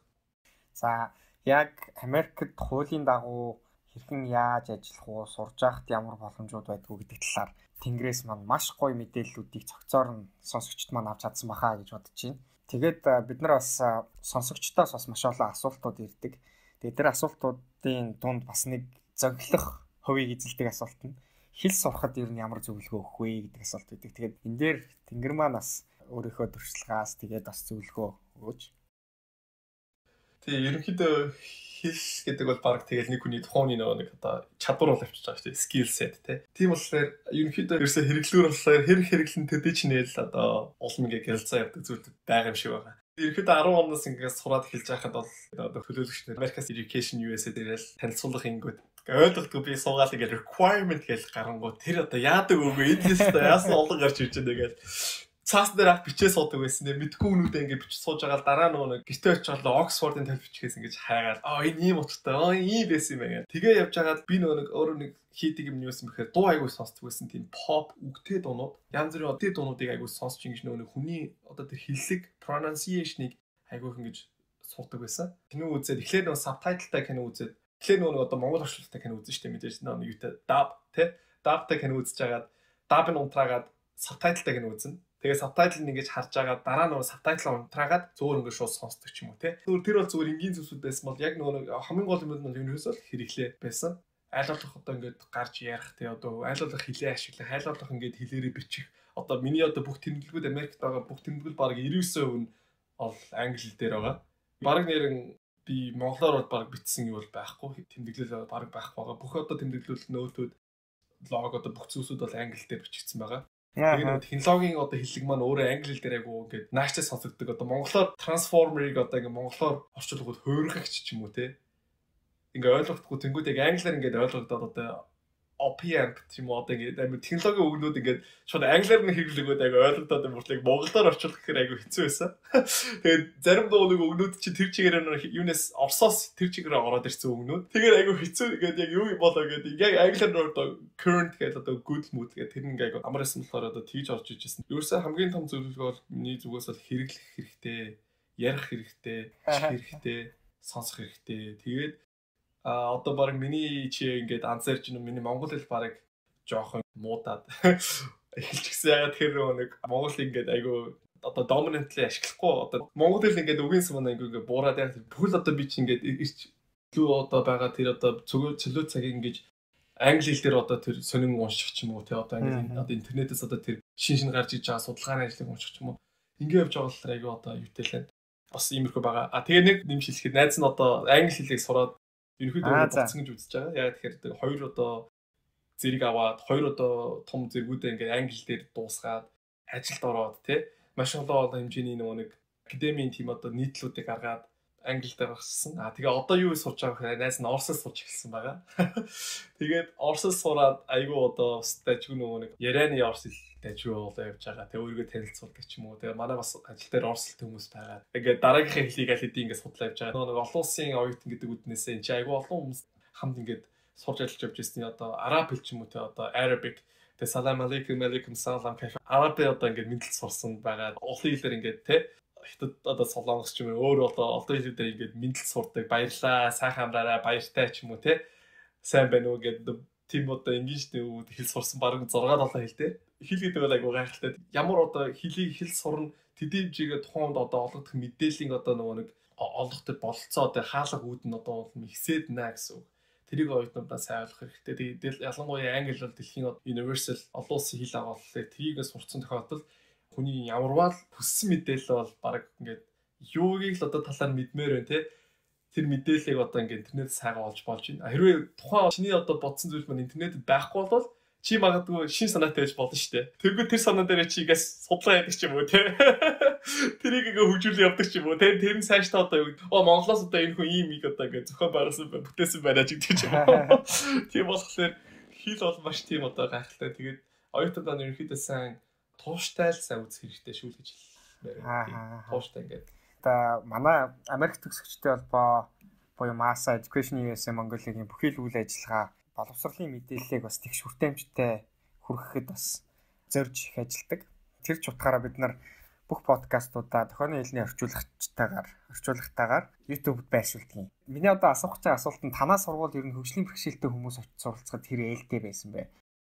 За яг Америкт хуулийн дагуу хэрхэн яаж ажиллах уу, сурж байхад ямар боломжууд байдгүй гэдэг талаар Тэнгэрээс маань маш гоё мэдээллүүдийг цогцоор нь сонсогчд маань авч чадсан бахаа гэж бодож байна. Тэгээд бид нар бас сонсогчдоос бас маш олон асуултууд ирдэг. Тэгээд тэр асуултуудын дунд бас нэг зөглөх хувийг эзэлдэг асуулт нь хэл сурахад ер нь ямар зөвлөгөө өгөх вэ гэдэг асуулт байдаг. Тэгээд энэ дээр Тэнгэр маань бас өөрийнхөө туршлагаас тэгээд бас зөвлөгөө өгөөч. Тэгээ ерөнхийдөө хэл гэдэг бол баг тэгэл нэг хүний тухайн нөгөө нэг одоо чадвар бол авчиж байгаа шүү дээ. Skill set тий. Тийм болохоор ерөнхийдөө ерөөсө хэрэглүүр болохоор хэрэг хэрэглэн төдий ч нэл одоо улам ингээ гялцаа явдаг зүйл байгаа юм шиг байна. Ерөнхийдөө арван оноос ингээ сураад эхэлж байхад бол одоо төлөөлөгч нар American Education ю эс дээр л танилцуулах ингэдэг ойлгохгүй би суугаад ингээ requirement гэж гарангууд тэр одоо яадаг үгүй эднээс яасан олон гарч ирж байгаа гэл цаас дээр ах бичээ суудаг байсан. Тэгээ мэдгүй нүдээ ингээд бичиж сууж байгаа л дараа нөгөө гэртээ очиод Оксфордын тавь бичгээс ингээд хайгаад аа энэ ийм утгатай аа ийм байсан юм байна. Тэгээ явж байгаад би нөгөө нэг өөрөө нэг хийдэг юм юу байсан бэхээр дуу аягүй сонсдог байсан. Тийм pop үгтэй дуунууд янз бүрийн үгтэй дуунуудыг аягүй сонсч ингэж нөгөө нэг хүний одоо тэр хэллэг pronunciation-ыг аягүй ингэж суудаг байсан. Кино үзээд эхлээд нөгөө subtitle-тай кино үзээд эхлээд нөгөө одоо монгол орчуулалттай кино үзэн штэ мэдээж нөгөө юутай dub тэ dub-тай кино үзэж байгаад dub-ын унтраагаад subtitle-тай кино үзнэ. Тэгээ subtitle-ыг ингэж харж байгаа дараа нөгөө subtitle унтраагаад зөөр ингэ шууд сонсдог ч юм уу те. Зүгээр тэр бол зүгээр энгийн зүйлсүүд байсан бол яг нөгөө хамгийн гол юм нь ерөөсөө хэрэглээ байсан. Айл болох одоо ингэж гарч ярих те одоо айл болох хэлээ ашиглах, айл болох ингэж хэлээрээ бичих. Одоо миний одоо бүх тэмдэглэлүүд Америкт байгаа бүх тэмдэглэл бараг ninety percent хувь нь бол англи хэл дээр байгаа. Бараг нэрэн би монголоор бол бараг бичсэн юм бол байхгүй. Тэмдэглэл бараг байхгүй байгаа. Бүх одоо тэмдэглэл нөтүүд лог одоо бүх зүйлсүүд бол англи дээр бичигдсэн байгаа. Тэгээд технологийн одоо хэллэг маань өөрөө англи хэл дээр айгу ингээд нааштай сонсогддог. Одоо монголоор трансформерыг одоо ингээд монголоор орчуулгууд хөөргөгч ч юм уу те. Ингээд ойлгохгүй тэнгууд яг англиар ингээд ойлгогдоод одоо O P amp тийм үү одоо ингээд амар технологийн үгнүүд ингээд шууд англиар нь хэрэглэгүүд айгу ойлгодоод юм болтлыг монголоор орчуулах гэхээр айгу хэцүү байсан. Тэгээд зарим дууны үгнүүд чи тэр чигээр юунаас орсоос тэр чигээр ороод ирсэн үгнүүд. Тэгэхээр айгу хэцүү ингээд яг юу болоо гэдэг яг англиар одоо current гэдэг одоо good mood гэдэг тэр ингээд айгу амарсан болохоор одоо тэгж орж ижсэн. Ерөөсөө хамгийн том зөвлөгөө бол миний зүгээс бол хэрэглэх хэрэгтэй, ярих хэрэгтэй, чих хэрэгтэй, сонсох хэрэгтэй. Тэгээд а одоо баг миний чи ингээд анзаарч байна миний монгол хэл баг жоохон муудаад эхэлчихсэн. Ягаад тэр нэг монгол ингээд айгу одоо dominantly ашиглахгүй одоо монгол хэл ингээд үгийн сум ингээд буураад яг бүхэл одоо би чи ингээд ирч лүү одоо байгаа тэр одоо цөлөө цөлөө цагийг ингээд англи хэл дээр одоо тэр сонин унших ч юм уу те одоо ингээд одоо интернетээс одоо тэр шин шин гарч иж байгаа судалгааны ажлыг унших ч юм уу ингээд явж байгаа болохоор айгу одоо юутэй л бас иймэрхүү байгаа. А тэгээ нэг нэмж хэлэхэд найз нь одоо англи хэлийг сураад ерөнхийдөө болцсон гэж үзэж байгаа. Яг тэгэхээр хоёр одоо зэрэг аваад хоёр одоо том зэргүүдээ ингээд англи дээр дуусгаад ажилд ороод тий маш олон олон хэмжээний нөгөө нэг академийн тим одоо нийтлүүдийг гаргаад англи дээр гарсан. А тэгээ одоо юу сурч байгаа гэхээр найз нь орсоор сурч эхэлсэн байгаа. Тэгээд орсоор сураад айгүй одоо стажгүй нөгөө нэг ярианы орс хэл дажгүй болоо явж байгаа. Тэгээ өөрийгөө танилцуулдаг ч юм уу. Тэгээ манай бас ажил дээр орсолтой хүмүүс байгаа. Ингээд дараагийнхаа хэлийг аль хэдийн ингээд судлаа явж байгаа. Нөгөө олон улсын оюутан гэдэг үднээсээ энэ чинь айгүй олон хүмүүс хамт ингээд сурж ажиллаж явж ирсэн. Одоо араб хэл ч юм уу те одоо Arabic тэгээ салам алейкум алейкум салам кайф араб одоо ингээд мэдлэл сурсан байгаа. Олон хэлээр ингээд те хятад одоо солонгос ч юм уу өөр одоо олон хэлээр ингээд мэдлэл сурдаг. Баярлаа, сайхан амраарай, баяртай ч юм уу те. Сайн байна уу гэдэг тийм одоо инглиштэй хэл сурсан бараг six seven хэл дээр. Хэл гэдэг бол айгуу гайхалтай. Ямар одоо хэлийг хэл сурна тэдний хэмжээгээ тухайд одоо олгох мэдээллийн одоо нөгөө нэг олох төр бололцоо одоо хаалга үүд нь одоо ихсээд наа гэсэн үг. Тэрийг оюутнуудаа сайн ойлгох хэрэгтэй. Тэгээд ялангуяа англи бол дэлхийн universal олон улсын хэл агууллаа. Тэрийг сурцсан тохиолдолд хүний ямарваа л хүссэн мэдээлэл бол бараг ингээд юугийг л одоо талаар мэдмээр байна те. Тэр мэдээллийг одоо ингээд интернетээс сайгаа олж болж байна. Хэрвээ тухайн чиний одоо бодсон зүйл маань интернетэд байхгүй бол чи магадгүй шин санаатай байж болно шүү дээ. Тэргүй тэр санаа дээр чи игээс судлаа яадаг ч юм уу те. Тэрийг ингээ хөгжүүлээ явдаг ч юм уу те. Тэр нь цаашдаа одоо юу оо Монголоос одоо энэ хүн ийм их одоо ингээ зохион байгуулсан бүтээсэн байна ч гэдэг юм уу. Тийм болохоор хэл бол маш тийм одоо гайхалтай. Тэгээд оюутнууд нь ерөнхийдөө сайн тууштай л сайн үзэх хэрэгтэй шүү гэж хэлмээр. Тууштай ингээ. Та манай Америк төгсөгчтэй холбоо буюу Masa Education U S A Mongolia-гийн бүхий л үйл ажиллагаа боловсролын мэдээллийг бас тэгш хүртээмжтэй хүргэхэд бас зорж их ажилдаг. Тэр ч утгаараа бид нар бүх подкастуудаа тохионы хэлний орчуулагчтайгаар орчуулагтайгаар YouTube-д байршуулдаг юм. Миний одоо асуух гэж байгаа асуулт нь танаа сургууль ер нь хөгжлийн бэрхшээлтэй хүмүүс очиж суралцахад тэр ээлтэй байсан бэ?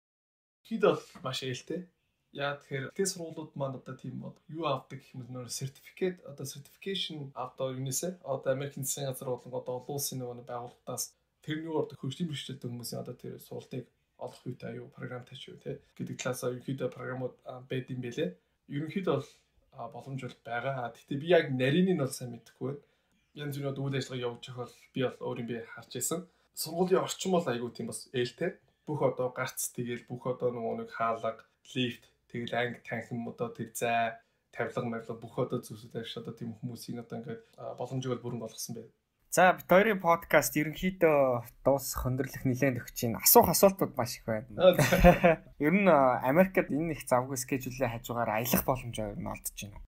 Хэд бол маш ээлтэй. Яа тэгэхээр тэр сургуулиуд маань одоо тийм юу авдаг гэх юм бол нөр сертификат одоо certification авдаг юунесээ одоо Америкийн засгийн газар болон одоо олон улсын нөгөө байгууллагаас тэрний урд хөгжлийн бэрхшээлтэй хүмүүсийн одоо тэр сургалтыг олох үедээ аюу програмтай ч юу те гэдэг талаас ерөнхийдөө програмууд байд юм бэлээ. Ерөнхийдөө бол боломж бол байгаа. Гэхдээ би яг нарийныг нь бол сайн мэдэхгүй байна. Янз бүрийн үйл ажиллагаа явуулж байхад би бол өөрийн бие харж байсан. Сургуулийн орчин бол аюу тийм бас ээлтэй. Бүх одоо гарц тэгэл бүх одоо нөгөө нэг хаалга, лифт тэгэл анги танхим одоо тэр зай тавилга мавилга бүх одоо зүйлсүүд авч одоо тийм хүмүүсийн одоо ингээд боломжийг бол бүрэн болгосон байв. За бид хоёрын подкаст ерөнхийдөө дуусах хөндөрлөх нэлээд өгч байна. Асуух асуултууд маш их байна. Ер нь Америкт энэ их завгүй скежүүлээ хажуугаар аялах боломжоо ер нь олдож байна.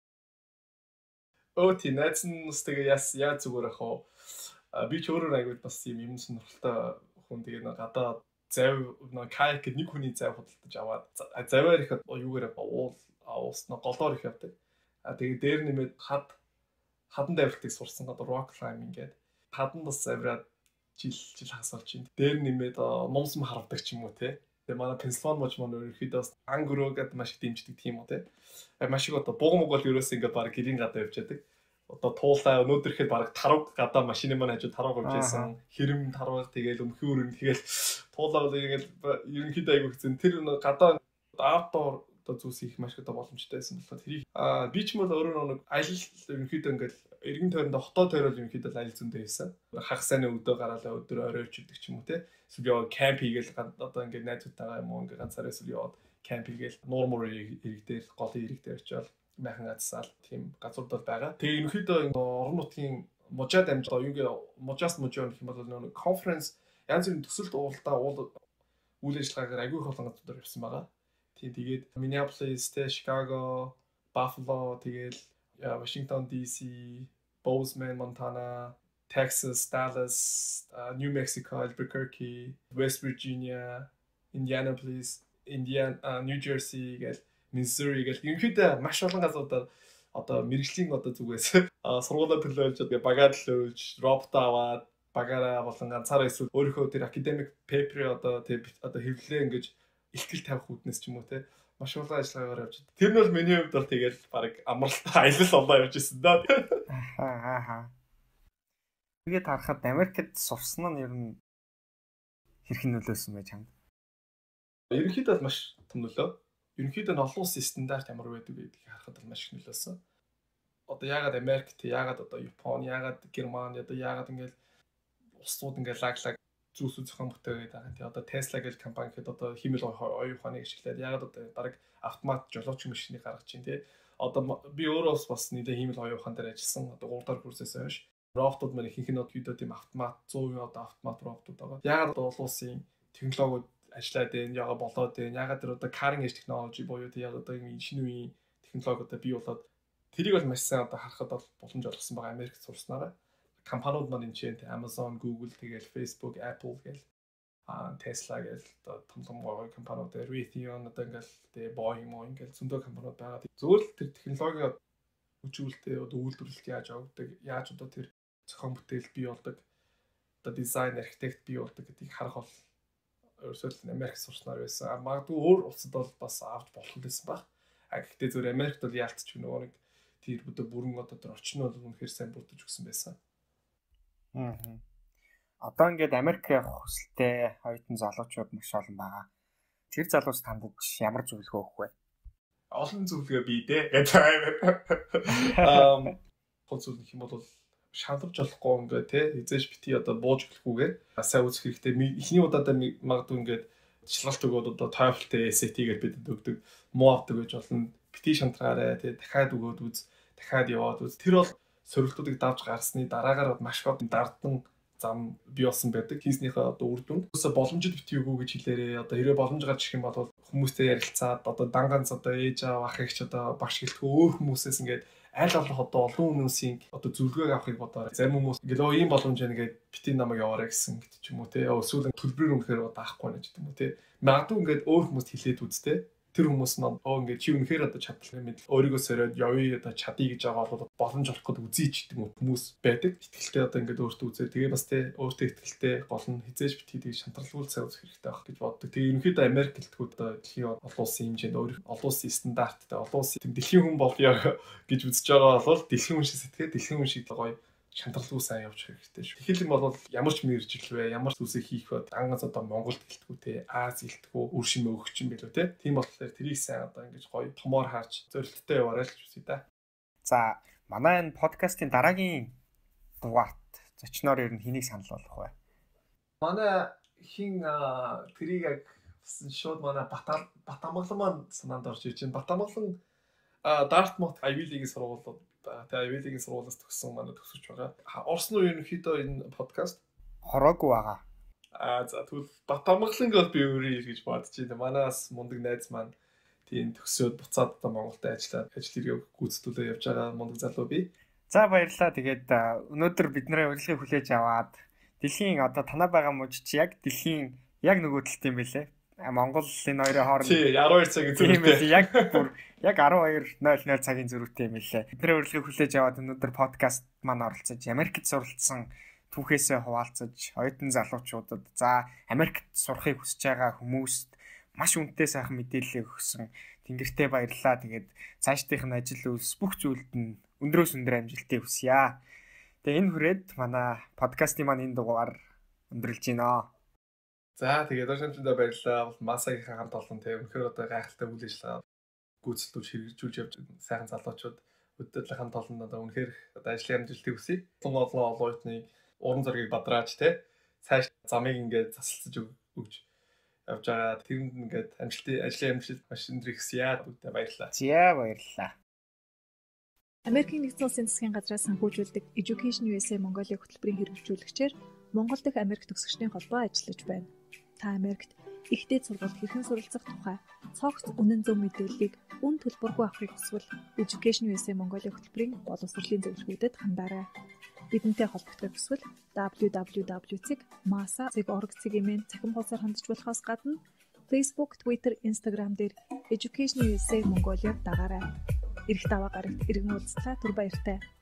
Өө тий найз нь бас тэгээ яс яа зүгээр ах уу. Би ч өөрөө айгууд бас юм юм сонирхолтой хүн тэгээ нэг гадаа зав нэг каяк гэдэг нэг хүний зав худалдаж аваад заваар ихэд юугаар уул уусна голоор их явдаг. А тэгээ дээр нэмээд хад хадан давилтыг сурсан одоо rock climbing гэдэг хадан бас авираад жил жил хасуулж байна. Дээр нэмээд номсом харавдаг ч юм уу те. Тэгээ манай Пенсильвани мож маань ерөөхдөө бас ангөрөө гэдэг маш их дэмждэг тийм үү те. Маш их одоо бугам угол ерөөс ингээд баг гэрийн гадаа явж яадаг. Одоо туулаа өнөөдөр ихэд баг тарав гадаа машины маань хажуу тарав гавж байсан. Хэрэм тарвал тэгээл өмхөн өрн тэгээл туулаа ингээд ерөнхийдөө айгуу хэзэн тэр гадаа outdoor одоо зүйлс их маш их боломжтой байсан болохоор тэрийг аа би ч мөр өөрөө нэг аялал ерөнхийдөө ингээд эргэн тойронд хотоо тойрол ерөнхийдөө аялал зөндөө байсан. Хагас сайны өдөө гараалаа өдөр орой очдөг ч юм уу те. Эсвэл яваа кемп хийгээл одоо ингээд найзуудтайгаа юм уу ингээд ганцаараа эсвэл яваад кемп хийгээл нуурмур ирэг дээр голын ирэг дээр очиод майхан газсаал тийм газрууд бол байгаа. Тэгээ ерөнхийдөө орон нутгийн мужаа дамжлаа юу гээ мужаас мужаа гэх юм бол нэг конференс янз бүрийн төсөлд уулдаа уул үйл ажиллагаагаар агүй их олон газруудаар явсан байгаа. Тийм тэгээд Minneapolis, Chicago, Buffalo, тэгээд Washington ди си, Bozeman, Montana, Texas, Dallas, uh, New Mexico, Albuquerque, West Virginia, Indianapolis, Indiana, uh, New Jersey гэл Missouri гэл ерөнхийдөө маш олон газруудаар одоо мэрэгжлийн одоо зүгээс сургуулаа төлөөлж багаар төлөөлж робот аваад багаараа болон ганцаараа эсвэл өөрийнхөө тэр academic paper одоо тэр одоо хэвлэлээ ингэж ихтгэл тавих үүднээс ч юм уу те маш олон ажиллагаагаар явж байгаа. Тэр нь бол миний хувьд бол тэгэл баг амралтаа аялал олоо явж ирсэн даа. Аа аа. Тэгээд харахад Америкт сурсан нь ер нь хэрхэн нөлөөсөн байж чамд? Ерөнхийдөө маш том нөлөө. Ерөнхийдөө нь олон улсын стандарт ямар байдаг гэдгийг харахад бол маш их нөлөөсөн. Одоо яагаад Америкт, яагаад одоо Японы, яагаад Герман, одоо яагаад ингээл улсууд ингээл лаглаг зүйлсүүд зохион бүтээгээд байгаа. Тэгээ одоо Tesla гэх компани хэд одоо химэл оюун ухааныг ашиглаад ягаад одоо дараг автомат жолооч машиныг гаргаж чинь тий. Одоо би өөрөө бас нийлээ химэл оюун ухаан дээр ажилласан. Одоо гурав дахь курсээс хойш роботууд маань ихэнх нь одоо тийм автомат сто процент одоо автомат роботууд байгаа. Ягаад одоо олон улсын технологиуд ажиллаад байна, яга болоод байна. Ягаад тэр одоо cutting edge technology буюу тий одоо энэ шинэ үеийн технологиудаа бий болоод тэрийг бол маш сайн одоо харахад бол боломж олгосон байгаа Америкт сурснараа. Компаниуд маань энэ чинь Amazon, Google, тэгэл Facebook, Apple гэл а Tesla гэл одоо том том гоё компаниуд Raytheon одоо ингээл тэгээ Boeing мөн ингээл зөндөө компаниуд байгаа. Зөвхөн л тэр технологи хүчүүлэлтээ одоо үйлдвэрлэлт яаж явагддаг, яаж одоо тэр зохион бүтээл бий болдог, одоо дизайн, архитект бий болдог гэдгийг харах бол ерөөсөө Америк сурснаар байсан. Магадгүй өөр улсад бол бас авч болох байсан баг. А гэхдээ зөвхөн Америкт бол яалтч нөгөө нэг тэр одоо бүрэн одоо тэр орчин бол үнэхээр сайн бүрдэж өгсөн байсан. Аа. Одоо ингээд Америк явах хүсэлтэй оюутан залуучууд маш олон байгаа. Тэр залуус тандж ямар зөвлөгөө өгөх вэ? Олон зөвлөгөө бий дээ. Аа, хонцол гэх юм бол шалгаж болохгүй ингээд тий эзэж бити одоо бууж гэлэхгүйгээр сайн үзэх хэрэгтэй. Эхний удаадаа магадгүй ингээд шалгалт өгөөд одоо TOEFL-тэй эс эй ти гэж бидэд өгдөг, муу авдаг гэж болно. Бити шантраарай тий дахиад өгөөд үз, дахиад яваад үз. Тэр бол сорилтуудыг давж гарсны дараагаар маш их дардсан зам бий болсон байдаг. Хийснийхээ одоо үр дүнд. Өсө боломжит бити өгөө гэж хэлээрээ одоо хэрэг боломж гарч ирэх юм бол хүмүүстэй ярилцаад одоо данганц одоо ээж аав ах эгч одоо багш гэлтгөө өөр хүмүүсээс ингээд аль болох одоо олон хүмүүсийн одоо зөвлөгөөг авахыг бодоорой. Зарим хүмүүс ингээд оо ийм боломж байна гэдэг бити намайг яваарай гэсэн гэдэг ч юм уу те. Эсвэл төлбөрийн үнэхээр одоо авахгүй нэ гэдэг юм уу те. Магадгүй ингээд өөр хүмүүст хэлээд үзтээ. Тэр хүмүүс нь оо ингээд чи үнэхээр одоо чадлаа мэд өөрийгөө сориод явъя одоо чадъя гэж байгаа бол боломж олох гэдэг үзье ч гэдэг юм хүмүүс байдаг. Итгэлтэй одоо ингээд өөртөө үзээ. Тэгээ бас те өөртөө итгэлтэй гол нь хизээж бит хийдэг шантралгуул сайн үзэх хэрэгтэй байх гэж боддог. Тэгээ ерөнхийдөө Америк гэлтгүүд одоо дэлхийн олон улсын хэмжээнд өөр олон улсын стандарттай олон улсын дэлхийн хүн болъё гэж үзэж байгаа бол дэлхийн хүн шиг сэтгэхэд дэлхийн хүн шиг гоё шантралгүй сайн явж хэрэгтэй шүү. Тэгэхэл юм бол ямар ч мэржил вэ, ямар ч зүйлсийг хийх бод ангаас одоо Монголд гэлтгүү те, Аз гэлтгүү, үр шимээ өгч юм билүү те. Тийм болохоор тэрийг сайн одоо ингэж гоё томоор харж зорилттой яваарай л гэж үсэ да. За, манай энэ подкастын дараагийн дугаарт зочноор ер нь хэнийг санал болгох вэ? Манай хин тэрийг яг шууд манай Батамглан маань санаанд орж иж байна. Батамглан А Dartmouth Ivy League-ийн сургуулиуд байгаа. Тэгээ Ivy League-ийн сургуулиас төгссөн манай төгсөж байгаа. Орсон уу ерөнхийдөө энэ подкаст? Хороогүй байгаа. Аа за тэгвэл Батамгаланг бол би өөрөө гэж бодож байна. Манаас мундаг найз маань тийм төгсөөд буцаад одоо Монголд ажиллаад ажил хэрэг гүйцэтгүүлээ явж байгаа мундаг залуу би. За баярлалаа. Тэгээд өнөөдөр бидний урилгыг хүлээж аваад дэлхийн одоо танаа байгаа мужич яг дэлхийн яг нөгөө талд юм бэлээ. Монгол энэ хоёрын хооронд тий арван хоёр цагийн зөрүүтэй. Яг бүр яг арван хоёр ноёл ноёл цагийн зөрүүтэй юм билээ. Бидний урилгыг хүлээж аваад өнөөдөр подкаст маань оролцож Америкт суралцсан түүхээсээ хуваалцаж оюутан залуучуудад за Америкт сурахыг хүсэж байгаа хүмүүст маш үнэтэй сайхан мэдээлэл өгсөн. Тэнгэртэй баярлалаа. Тэгээд цаашдынх нь ажил үйлс бүх зүйлд нь өндрөөс өндөр амжилтыг хүсье. Тэгээ энэ хүрээд манай подкастын маань энэ дугаар өндөрлж байна. За тэгээд оршинчдаа баярлалаа. Масагийнхаа хамт олон тийм өнөхөр одоо гайхалтай үйл ажиллагаа гүйцэтгүүлж хэрэгжүүлж явж сайхан залуучууд өдөртлөг хамт олон одоо өнөхөр одоо ажлын амжилтыг хүсье. Олон олон оюутны уран зургийг бадрааж те цааш замыг ингээд засалцаж өгч явж байгаа. Тэрэнд ингээд амжилтын ажлын амжилт маш өндөр ихсье. Баярлалаа. За баярлалаа. Америкийн нэгдсэн улсын засгийн газраас санхүүжүүлдэг Education ю эс эй Mongolia хөтөлбөрийн хэрэгжүүлэгчээр Монгол дахь Америк төгсөгчдийн холбоо ажиллаж байна. Та Америкт ихтэй сургалт хэрхэн суралцах тухай цогц үнэн зөв мэдээллийг үн төлбөргүй авахыг хүсвэл Education ю эс эй Mongolia хөтөлбөрийн боловсролын зөвлөгөөдөд хандаарай. Бидэнтэй холбогдох хүсвэл дабл ю дабл ю дабл ю дот masa дот орг дот эй-ийн цахим хуудасаар хандж болохоос гадна Facebook, Twitter, Instagram дээр Education ю эс эй Mongolia дагаарай. Ирэх даваа гарагт иргэн уулзлаа. Түр баяртай.